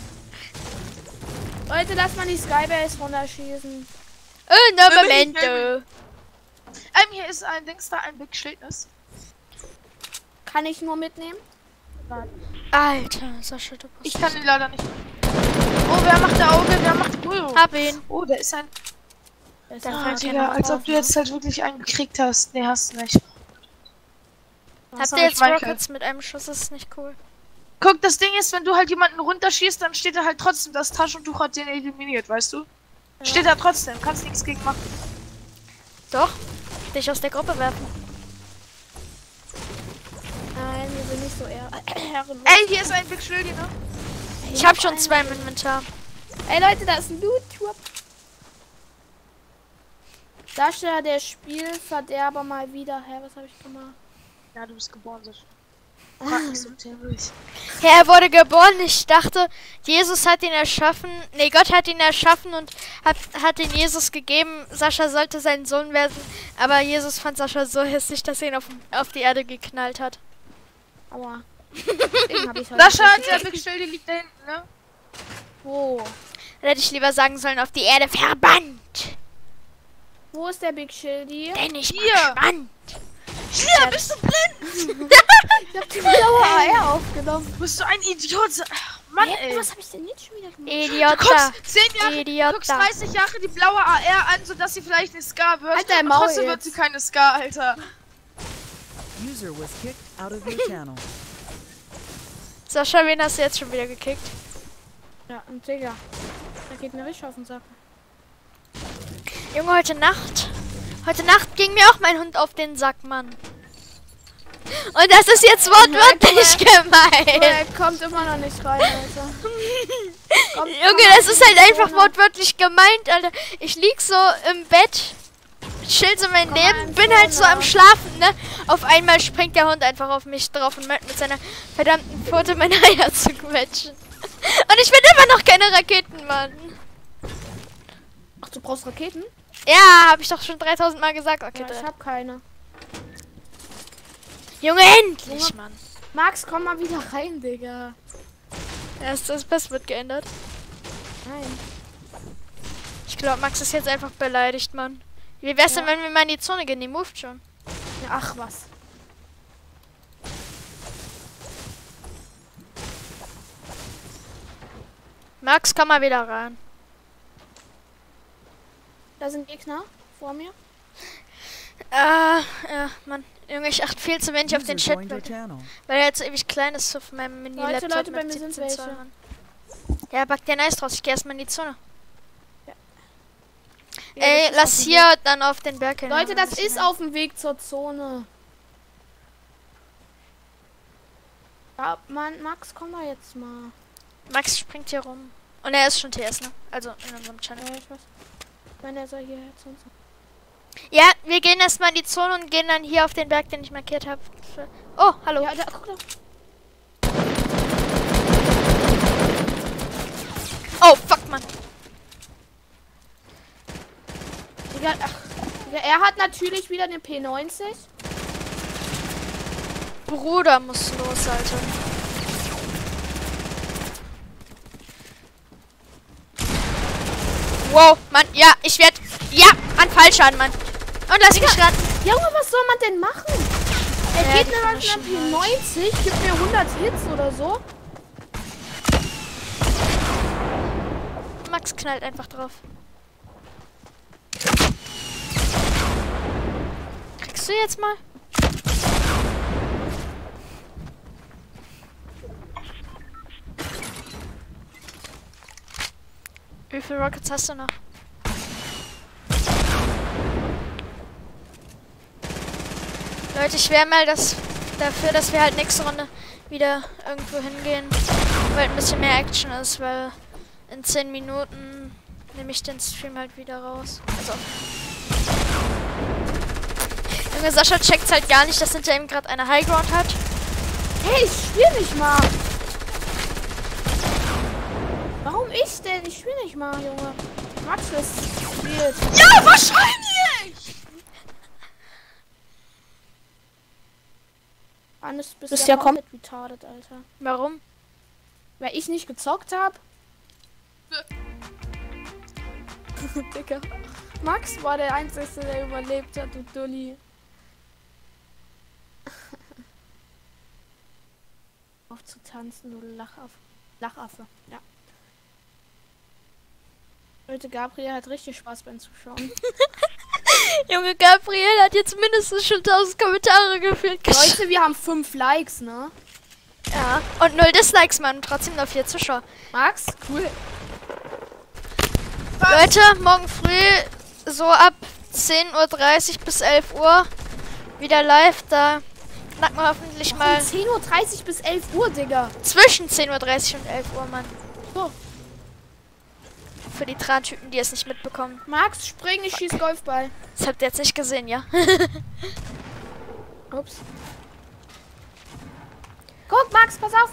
Leute, lass mal die Skybase runterschießen. Oh, no Will ich momento. Ähm, hier ist ein Dings da, ein Big Schildnis. Kann ich nur mitnehmen? Alter, Sascha, du bist... Ich kann ihn leider nicht. Oh, wer macht der Auge? Wer macht die Bullo? Hab ihn. Oh, der ist ein... Da ist Ah, einfach Digga, keiner als drauf, ob du jetzt halt wirklich einen gekriegt hast. Nee, hast du nicht. Habt So, ihr ich jetzt meine- Rockets mit einem Schuss? Das ist nicht cool. Guck, das Ding ist, wenn du halt jemanden runterschießt, dann steht da halt trotzdem, das Taschentuch hat den eliminiert, weißt du? Steht da trotzdem, kannst nichts gegen machen. Doch. Dich aus der Gruppe werfen. Nein, wir sind nicht so eher. Herrenlos. Ey, hier ist ein Big Schildi, ne? Ich hab schon zwei im Inventar. Ey Leute, da ist ein Loot-Turm. Sascha, der Spielverderber mal wieder. Hä, was habe ich gemacht? Ja, du bist geboren, Sascha. Frag mich so dämlich. Ja, er wurde geboren. Ich dachte, Jesus hat ihn erschaffen. Nee, Gott hat ihn erschaffen und hat, hat ihn Jesus gegeben. Sascha sollte sein Sohn werden. Aber Jesus fand Sascha so hässlich, dass er ihn auf, auf die Erde geknallt hat. Aua. Deswegen hab ich's heute Sascha, nicht der Big Schildi liegt da hinten, ne? Wo? Dann hätte ich lieber sagen sollen, auf die Erde verbannt. Wo ist der Big Schildi? Denn ich bin Hier. gespannt. Hier, bist du blind? Ich hab die blaue A R aufgenommen. Bist du ein Idiot? Ach, Mann, Hä, ey. was habe ich denn jetzt schon wieder gemacht? Du Idiota. guckst zehn Jahre, du Idiota. guckst dreißig Jahre die blaue A R an, sodass sie vielleicht eine Ska wird. Halt dein Und Maul trotzdem wird jetzt. sie keine Ska, Alter. User was kicked out of your channel. Sascha, wen hast du jetzt schon wieder gekickt? Ja, und Digga. Da geht mir richtig auf den Sack. Junge, heute Nacht. Heute Nacht ging mir auch mein Hund auf den Sack, Mann. Und das ist jetzt wortwörtlich gemein. Er kommt immer noch nicht rein, Alter. Kommt Junge, das ist halt einfach wortwörtlich gemeint, Alter. Ich lieg so im Bett, chill so mein Komm Leben, an, bin halt so Fiona. am Schlafen, ne? Auf einmal springt der Hund einfach auf mich drauf und meint mit seiner verdammten Pfote meine Eier zu quetschen. Und ich bin immer noch keine Raketen, Mann. Ach, du brauchst Raketen? Ja, habe ich doch schon dreitausend Mal gesagt. Okay, Ja, ich drei. hab keine. Junge, endlich, Junge. Mann. Max, komm mal wieder rein, Digga. Erst das Pass wird geändert. Nein. Ich glaube, Max ist jetzt einfach beleidigt, Mann. Wie wär's denn, Ja. wenn wir mal in die Zone gehen? Die moved schon. Ja, ach was. Max, komm mal wieder rein. Da sind Gegner vor mir. Ah, ja, Mann. Junge, ich achte viel zu wenig auf User den Chat, joined your weil, channel. weil er jetzt so ewig klein ist auf meinem Mini-Laptop. Leute, bei mit mir sind siebzehn Zoll, welche. Mann. Ja, back dir nice draus. Ich geh erstmal in die Zone. Ja, Ey, das ist lass auf dem hier dann auf den Berg hin. Leute, das Nicht ist mehr. auf dem Weg zur Zone. Ja, Mann, Max, komm mal jetzt mal. Max springt hier rum. Und er ist schon T S, ne? Also in unserem Channel. Ja, ich weiß. Wenn er soll hierher zu uns. Ja, wir gehen erstmal in die Zone und gehen dann hier auf den Berg, den ich markiert habe. Oh, hallo. Ja, da, guck doch. Oh, fuck, Mann. Digga, ach, Digga, er hat natürlich wieder eine P neunzig. Bruder muss los, Alter. Wow, Mann, ja, ich werd. Ja, an Fallschaden, Mann. Und lass mich ran. Junge, was soll man denn machen? Er Ja, geht die mir was verarschen mit einer P neunzig, gibt mir hundert Hits oder so. Max knallt einfach drauf. du jetzt mal? Wie viele Rockets hast du noch? Leute, ich wäre mal das dafür, dass wir halt nächste Runde wieder irgendwo hingehen, weil ein bisschen mehr Action ist, weil in zehn Minuten nehme ich den Stream halt wieder raus. Also. Junge, Sascha checkt's halt gar nicht, dass hinter ihm gerade eine Highground hat. Hey, ich spiel nicht mal. Warum ich denn? Ich spiel nicht mal, Junge. Max, das spielt. Ja, wahrscheinlich! Hannes, bist, Bist ja ja komplett retarded, Alter. Warum? Weil ich nicht gezockt hab. Digga. Max war der Einzige, der überlebt hat, du Dulli. Auf zu tanzen, du Lachaffe. Lachaffe, ja. Leute, Gabriel hat richtig Spaß beim Zuschauen. Junge, Gabriel hat jetzt mindestens schon tausend Kommentare gefühlt. Leute, wir haben fünf Likes, ne? Ja, und null Dislikes, Mann. Trotzdem noch vier Zuschauer. Max, cool. Leute, morgen früh so ab zehn Uhr dreißig bis elf Uhr wieder live. Da knacken wir hoffentlich mal zehn Uhr dreißig bis elf Uhr, Digga. zwischen zehn Uhr dreißig und elf Uhr, Mann. So. Für die Tran-Typen, die es nicht mitbekommen. Max, spring, ich schieß Golfball. Das habt ihr jetzt nicht gesehen, ja? Ups. Guck, Max, pass auf.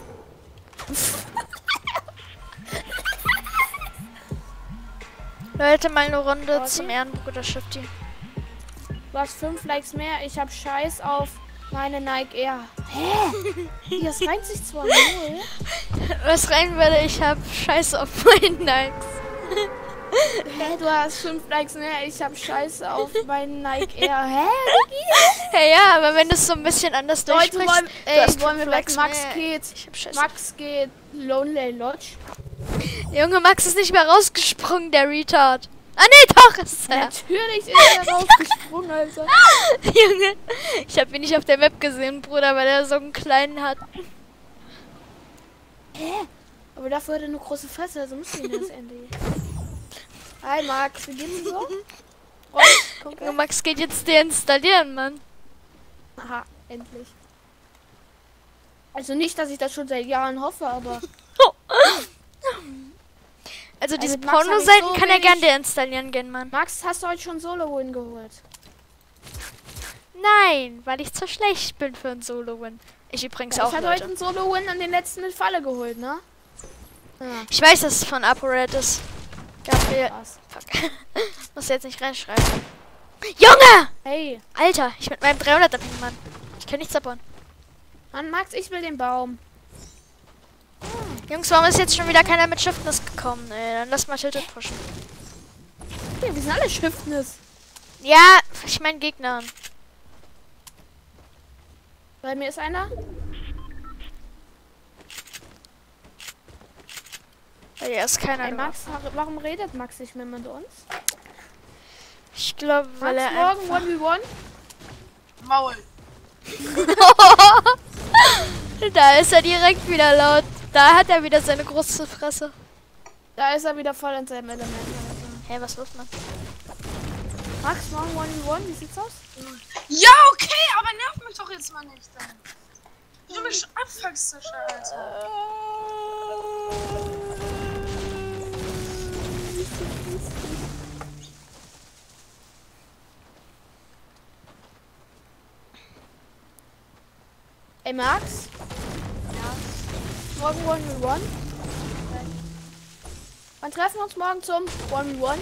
Leute, mal eine Runde Warte. zum Ehrenbruder Shifty. Du hast fünf Likes mehr. Ich hab Scheiß auf meine Nike Air. Hä? Das reimt sich zwar null. Was rein würde, ich hab Scheiße auf meinen Nikes. Hä, du hast fünf Likes mehr. Ich hab Scheiße auf meinen Nike Air. Hä? Hey, ja, aber wenn du es so ein bisschen anders Leute, durchsprichst, wollen, du ey, hast wollen wir fünf weg? Likes Max mehr. geht. Ich hab Scheiße. Max geht Lonely Lodge. Junge, Max ist nicht mehr rausgesprungen, der Retard. Ah, nee, doch, ist er. Natürlich ist er rausgesprungen, Alter. Junge, ich hab ihn nicht auf der Map gesehen, Bruder, weil er so einen kleinen hat. Hä? Aber dafür hat er eine große Fresse, also müssen wir ihn das Ende. Hi Max, wie geht's so? Oh, guck Junge, Max geht jetzt deinstallieren, Mann. Aha, endlich. Also nicht, dass ich das schon seit Jahren hoffe, aber... Also diese mit Max hab ich Pornoseiten so kann er wenig- gern deinstallieren gehen, Mann. Max, hast du heute schon Solo-Win geholt? Nein, weil ich zu schlecht bin für ein Solo-Win. Ich übrigens Ja, auch, ich hatte heute Leute. einen Solo-Win an den letzten Falle geholt, ne? Ja, Ich weiß, dass es von ApoRed ist. Gabriel. krass. Fuck. Muss jetzt nicht reinschreiben. Junge! Hey, Alter, ich mit meinem dreihunderter Ping, Mann. Ich kann nichts abbauen. Mann, Max, ich will den Baum. Jungs, warum ist jetzt schon wieder keiner mit Shiftness gekommen? Ey, dann lass mal Tilted pushen. Okay, wir sind alle Shiftness. Ja, ich mein Gegner. Bei mir ist einer. Bei dir ist keiner. Hey, du. Max, wa- warum redet Max nicht mehr mit uns? Ich glaube, weil Max, er morgen einfach... one v one? Maul. Da ist er direkt wieder laut. Da hat er wieder seine große Fresse. Da ist er wieder voll in seinem Element. Alter. Hey, was wirft man? Max, morgen one v one, wie sieht's aus? Ja, okay, aber nerv mich doch jetzt mal nicht dann. Wie du mich abfuckst, Sascha, Alter. Ey, Max? Ja. Morgen one v one? Wann treffen wir uns morgen zum one v one?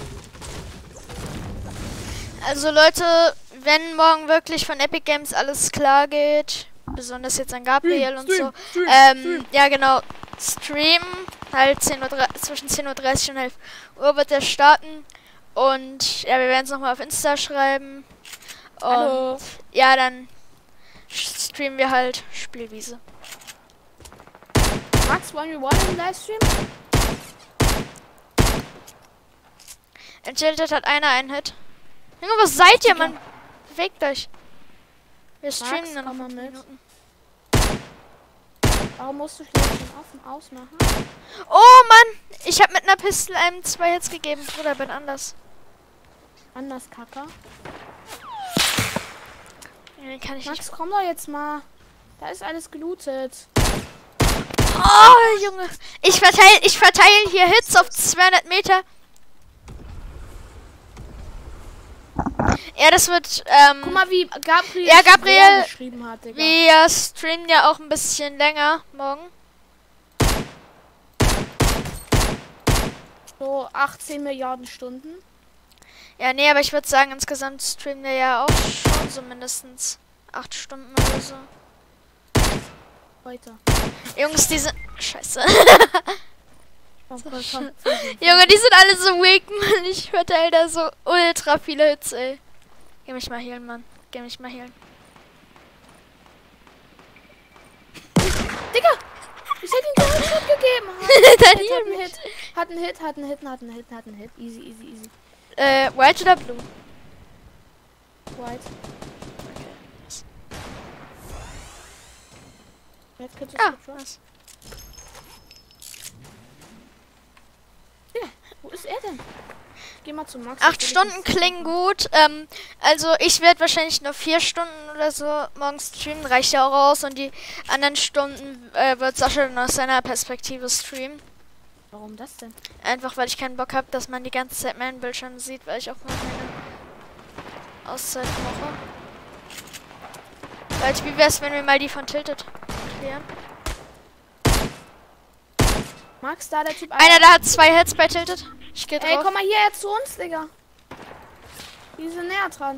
Also Leute, wenn morgen wirklich von Epic Games alles klar geht, besonders jetzt an Gabriel und so, ähm, ja genau, Stream, halt zehn Uhr, zwischen zehn Uhr dreißig und elf Uhr wird er starten und ja, wir werden es nochmal auf Insta schreiben und Hallo. ja, dann streamen wir halt Spielwiese. Max one v one im Livestream? Enchanted hat einer einen Hit. Junge, was seid ihr, Mann? Bewegt euch. Wir streamen Max, nur noch komm mal fünf mit. Minuten. Warum musst du schlecht den offen ausmachen? Oh Mann! Ich habe mit einer Pistole einem zwei Hits gegeben. Bruder, bin anders. Anders, Kacker. Ja, den kann ich Max, nicht. komm doch jetzt mal. Da ist alles gelootet. Oh, Junge. Ich verteile ich verteil hier Hits auf zweihundert Meter. Ja, das wird, ähm... Guck mal, wie Gabriel, Ja, Gabriel- schwer geschrieben hat, Digga. wir streamen ja auch ein bisschen länger morgen. So achtzehn Milliarden Stunden. Ja, nee, aber ich würde sagen, insgesamt streamen wir ja auch schon so mindestens acht Stunden oder so. Heute. Jungs, diese... Scheiße. Oh, voll, voll, Junge, die sind alle so weak, Mann. Ich verteile da so ultra viele Hits, ey. Geh mich mal healen, Mann. Geh mich mal healen. Digga! Ich hätte ihm keinen Shot gegeben. Dann Hat heal einen mich. Hit. Hat einen Hit, hat einen Hit, hat einen Hit, hat einen Hit. Easy, easy, easy. Äh, White oder Blue? White. Jetzt könntest Ah, du was? Wo ist er denn? Geh mal zu Max. Acht ich will Stunden dich nicht klingen sehen. gut. Ähm, also ich werde wahrscheinlich nur vier Stunden oder so morgens streamen. Reicht ja auch aus. Und die anderen Stunden äh, wird Sascha dann aus seiner Perspektive streamen. Warum das denn? Einfach weil ich keinen Bock habe, dass man die ganze Zeit meinen Bildschirm sieht, weil ich auch mal meine Auszeit mache. Leute, wie wär's, wenn wir mal die von Tilted klären? Max, da der Typ. Einer da hat zwei Hits bei Tilted. Ich geh Ey, drauf. komm mal hier jetzt zu uns, Digga. Die sind näher dran.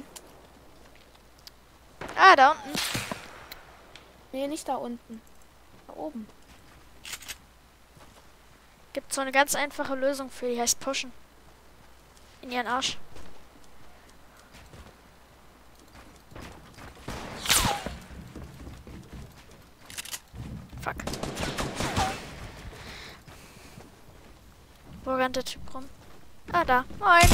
Ah, da unten. Nee, nicht da unten. Da oben. Gibt so eine ganz einfache Lösung für, die heißt pushen. In ihren Arsch. Fuck. Wo rennt der Typ rum? Ah, da. Moin.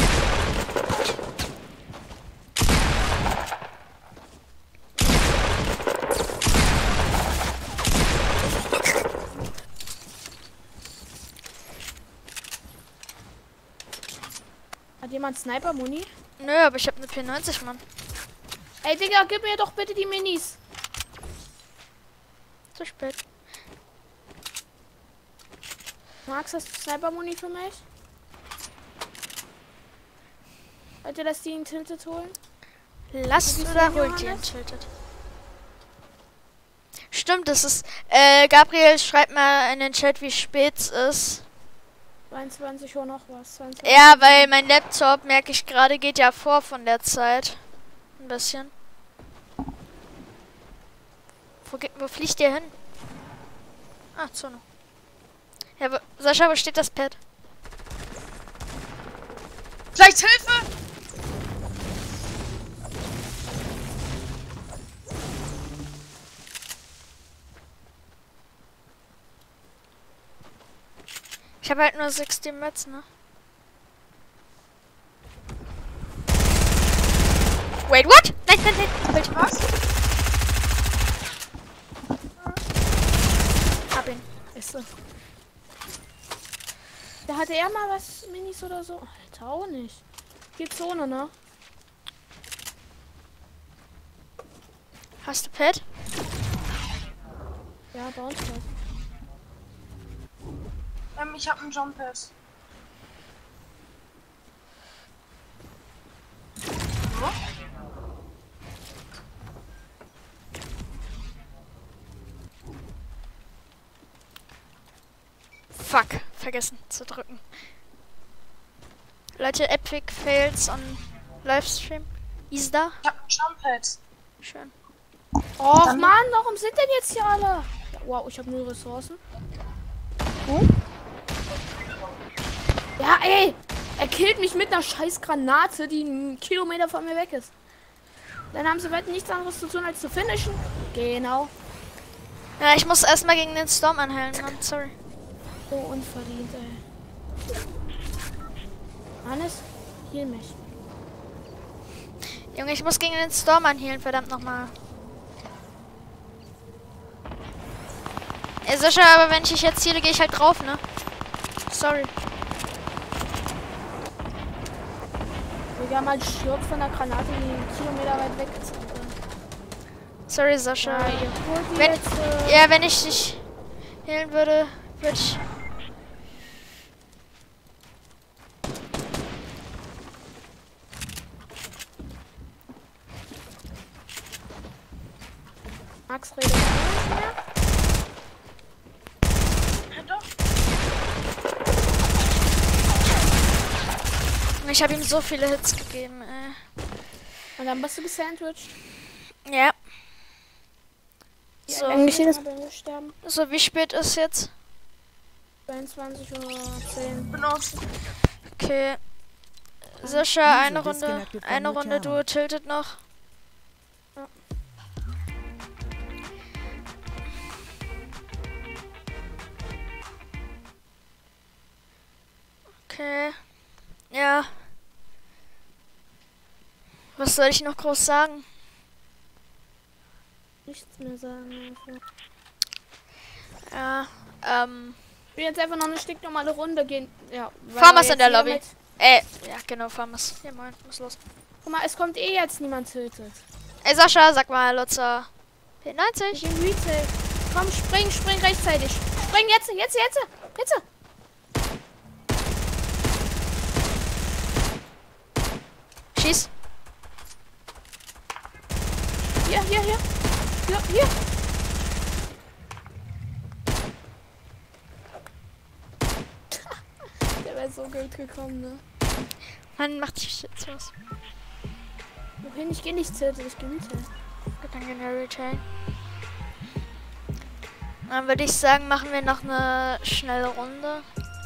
Hat jemand Sniper-Muni? Nö, aber ich hab eine vierundneunzig, Mann. Ey, Digga, gib mir doch bitte die Minis. Zu spät. Max, hast du Sniper-Muni für mich? Wollt ihr, dass die ihn tiltet holen? Lasst Wie viel oder holt Johannes? ihr ihn tiltet? Stimmt, das ist. Äh, Gabriel, schreibt mal in den Chat, wie spät es ist. zweiundzwanzig Uhr noch was. zweiundzwanzig. Ja, weil mein Laptop, merke ich gerade, geht ja vor von der Zeit. Ein bisschen. Wo, ge- wo fliegt ihr hin? Ah, Zone. Ja, wo, Sascha, wo steht das Pad? Vielleicht Hilfe! Ich habe halt nur sechzehn Metz, ne? Wait, what? Nein, nein, nein. Halt. Was? Hab ihn. Ist so. Da hatte er mal was Minis oder so. Alter, auch nicht. Die Zone, ne? Hast du Pad? Ja, bei uns was. Ähm, ich hab einen Jump Pass. Fuck, vergessen zu drücken. Leute, Epic Fails on Livestream. Ist da? Ich hab einen Jump Pass. Schön. Och Dann- Mann, warum sind denn jetzt hier alle? Ja, wow, ich habe null Ressourcen. Ja, ey! Er killt mich mit einer scheiß Granate, die einen Kilometer von mir weg ist. Dann haben sie weiter nichts anderes zu tun, als zu finishen. Genau. Ja, ich muss erstmal gegen den Storm anheilen, Mann. Sorry. So unverdient, ey. Hannes, heal mich. Junge, ich muss gegen den Storm anheilen, verdammt nochmal. Ey, Sascha, aber wenn ich dich jetzt ziele, gehe ich halt drauf, ne? Sorry. Digga, mal stirbt von der Granate, die einen Kilometer weit weg ist. Sorry, Sascha. Ja, ihr holt die Wenn, jetzt, äh, ja, wenn ich dich heilen würde, würde ich... Max redet nicht mehr. Ja, doch. Ich habe ihm so viele Hits gegeben, ey. Und dann bist du gesandwiched. Ja. Ja, So, eigentlich jedes Mal bei mir sterben. so, wie spät ist jetzt? zweiundzwanzig Uhr zehn. Benutzt. Okay. Sascha, User eine Runde. disconnected from Eine your Runde, channel. du tiltet noch. Ja. Okay. Ja. Was soll ich noch groß sagen? Nichts mehr sagen. Einfach. Ja, ähm. Ich will jetzt einfach noch eine stinknormale Runde gehen. Ja, weil Farmers wir in der jetzt Lobby. hier Äh, ja, genau, Farmers. Ja, moin, muss los. Guck mal, es kommt eh jetzt niemand tötet. Ey, Sascha, sag mal Hallo zur P Ich neunzig. bin Retail. Komm, spring, spring rechtzeitig. Spring jetzt, jetzt, jetzt, jetzt. Schieß. Hier, hier, hier. Hier, hier. Der wäre so gut gekommen, ne? Mann, macht dich jetzt was. Wohin? Ich geh nicht tilten, ich geh Retail. Gut, dann gehen wir Retail. Dann würde ich sagen, machen wir noch eine schnelle Runde.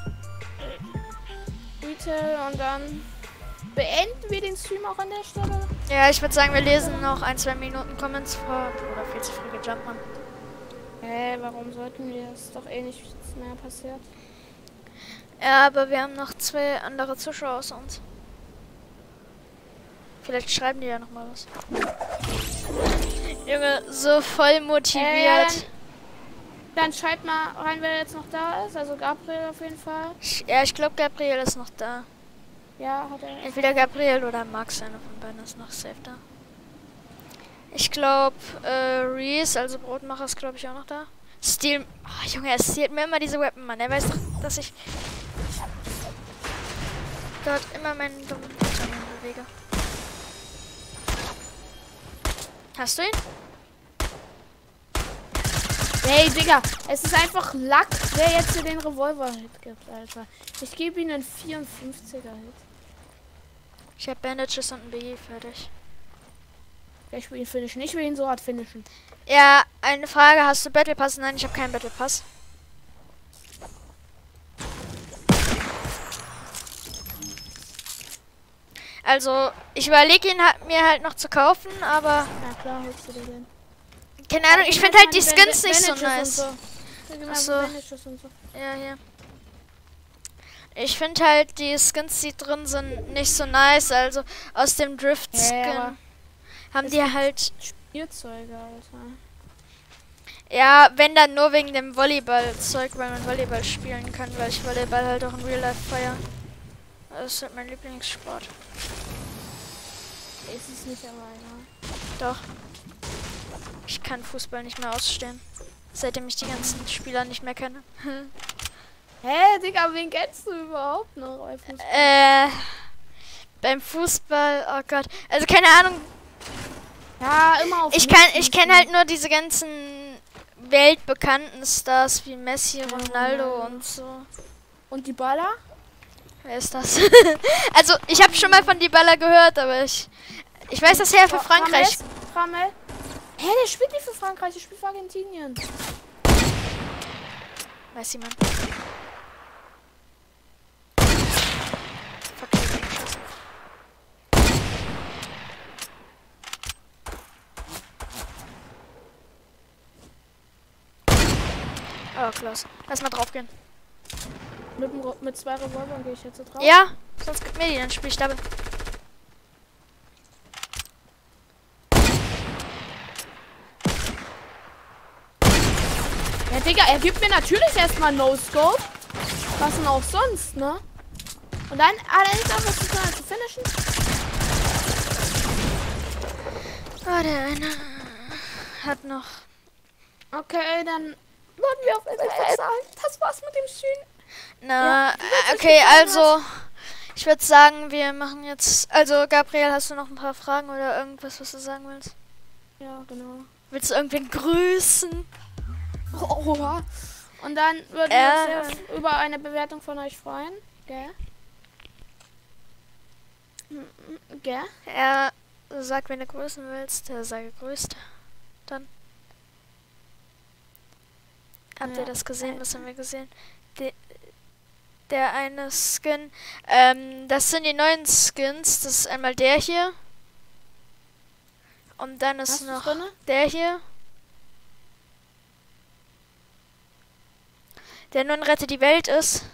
Retail und dann beenden wir den Stream auch an der Stelle. Ja, ich würde sagen, wir lesen noch ein, zwei Minuten Comments vor. Oder viel zu früh gejumpt, Mann. Hä, warum sollten wir? Ist doch eh nichts mehr passiert. Ja, aber wir haben noch zwei andere Zuschauer aus uns. Vielleicht schreiben die ja noch mal was. Junge, so voll motiviert. Äh, ja, dann, dann schreibt mal rein, wer jetzt noch da ist. Also Gabriel auf jeden Fall. Ich- ja, ich glaube, Gabriel ist noch da. Ja, hat er. Entweder Gabriel oder Max, einer von beiden ist noch safe da. Ich glaube, äh, Reese, also Brotmacher, ist glaube ich auch noch da. Steel. Oh, Junge, er stiehlt mir immer diese Weapon, Mann. Er weiß doch, dass ich dort immer meinen dummen Button bewege. Hast du ihn? Hey, Digga, es ist einfach Lack, wer jetzt hier den Revolver-Hit gibt, Alter. Ich gebe ihm einen vierundfünfziger-Hit. Ich habe Bandages und ein B G fertig. Ich will ihn finishen. Ich will ihn so hart finishen. Ja, eine Frage. Hast du Battle Pass? Nein, ich habe keinen Battle Pass. Also, ich überlege ihn halt, mir halt noch zu kaufen, aber Ja klar, holst du dir den. keine Ahnung, ich finde halt die Skins nicht so nice. Ach so. Und so. Ja, hier. Ich finde halt die Skins, die drin sind, nicht so nice. Also aus dem Drift-Skin Ja, aber haben es die gibt halt. Spielzeuge, Alter. Ja, wenn dann nur wegen dem Volleyball-Zeug, weil man Volleyball spielen kann, weil ich Volleyball halt auch in Real Life feiere. Das ist halt mein Lieblingssport. Ist es nicht aber egal. Doch. Ich kann Fußball nicht mehr ausstehen. Seitdem ich die ganzen Spieler nicht mehr kenne. Hä, Digga, wen kennst du überhaupt noch bei Fußball? äh. Beim Fußball, oh Gott. Also keine Ahnung. Ja, immer auf Ich kann, Messi ich kenne halt nur diese ganzen weltbekannten Stars wie Messi, Ronaldo Ronaldo. und so. Und die Baller? Wer ist das? Also ich habe schon mal von Dybala gehört, aber ich ich weiß, dass er für Frankreich. Ramel? Hä, der spielt nicht für Frankreich, der spielt für Argentinien. Weiß jemand? Fuck, Scheiße. Oh, Klaus. Lass mal draufgehen. Mit, dem Ro- mit zwei Revolvern gehe ich jetzt so drauf. Ja, sonst gib mir die, dann spiel ich damit. Ja, Digga, er gibt mir natürlich erstmal No-Scope. Was denn auch sonst, ne? Und dann hat er jetzt auch was zu tun, als zu finishen. Oh, der eine hat noch. Okay, dann würden wir auf jeden Fall sagen, das war's mit dem Stream. Na, Ja, äh, okay, also. Ich würde sagen, wir machen jetzt. Also, Gabriel, hast du noch ein paar Fragen oder irgendwas, was du sagen willst? Ja, genau. Willst du irgendwen grüßen? Oha. Und dann würden Äh. wir uns sehr über eine Bewertung von euch freuen. Gell? Mm, mm, Gell? Er sagt, wenn du grüßen willst, der sei gegrüßt. Dann. Habt Ja. ihr das gesehen? Was haben wir gesehen? De der eine Skin. Ähm, das sind die neuen Skins. Das ist einmal der hier. Und dann ist Hast du's noch drinne? der hier. Der nun Rette die Welt ist.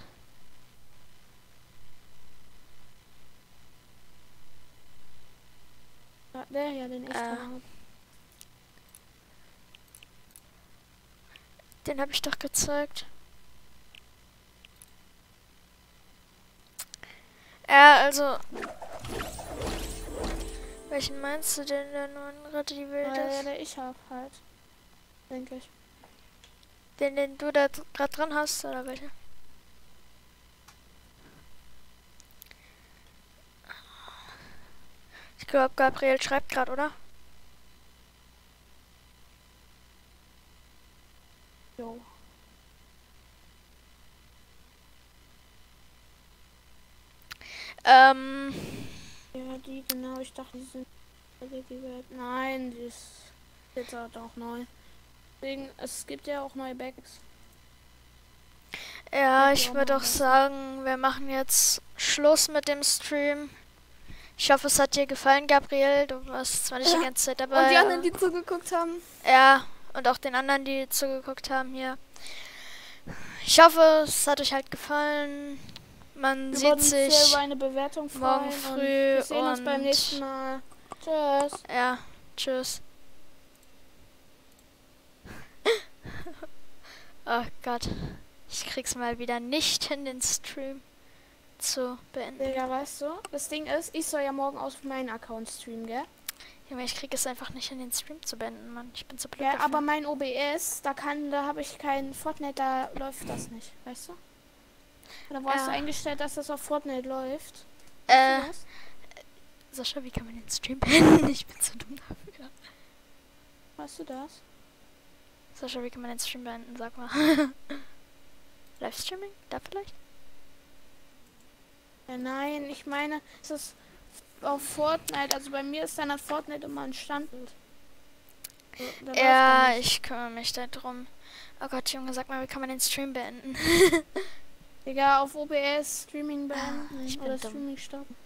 Ja, der hier, den ich Äh. drin hab. Den habe ich doch gezeigt. Ja, also. Welchen meinst du denn, der nun Rette die Welt Ja, ist? der ich hab halt. Denke ich. Den, den du da gerade dran hast, oder welcher? Ich glaube, Gabriel schreibt gerade, oder? Jo. Ähm. Ja, die, genau. Ich dachte, die sind. Die Welt. Nein, die ist jetzt halt auch neu. Deswegen, es gibt ja auch neue Bags. Ja, Ja, ich die würde auch auch mal sagen, wir machen jetzt Schluss mit dem Stream. Ich hoffe, es hat dir gefallen, Gabriel. Du warst zwar nicht Ja. die ganze Zeit dabei. Und die anderen, aber- die zugeguckt haben. Ja, und auch den anderen, die zugeguckt haben hier. Ich hoffe, es hat euch halt gefallen. Man Wir sieht würden uns sehr sich. über eine Bewertung morgen freuen. früh Und wir sehen uns beim und- nächsten Mal. Tschüss. Ja, tschüss. Oh Gott. Ich krieg's mal wieder nicht hin, den Stream zu beenden. Digga, weißt du, das Ding ist, ich soll ja morgen auf meinen Account streamen, gell? Junge, ich krieg es einfach nicht hin, den Stream zu beenden, Mann. Ich bin so blöd Ja, dafür. aber mein O B S, da kann, da habe ich kein Fortnite, da läuft das nicht, weißt du? Oder wo hast du Ja. eingestellt, dass das auf Fortnite läuft? Äh, Weißt du das? Sascha, wie kann man den Stream beenden? Ich bin so dumm dafür. Weißt du das? Sascha, wie kann man den Stream beenden? Sag mal. Livestreaming? Da vielleicht? Ja, nein, ich meine, es ist auf Fortnite, also bei mir ist dann auf Fortnite immer ein Standbild. So, da läuft Ja, er nicht. ich kümmere mich da drum. Oh Gott, Junge, sag mal, wie kann man den Stream beenden? Digga, auf O B S Streaming beenden ich bin oder dumm. Streaming stoppen.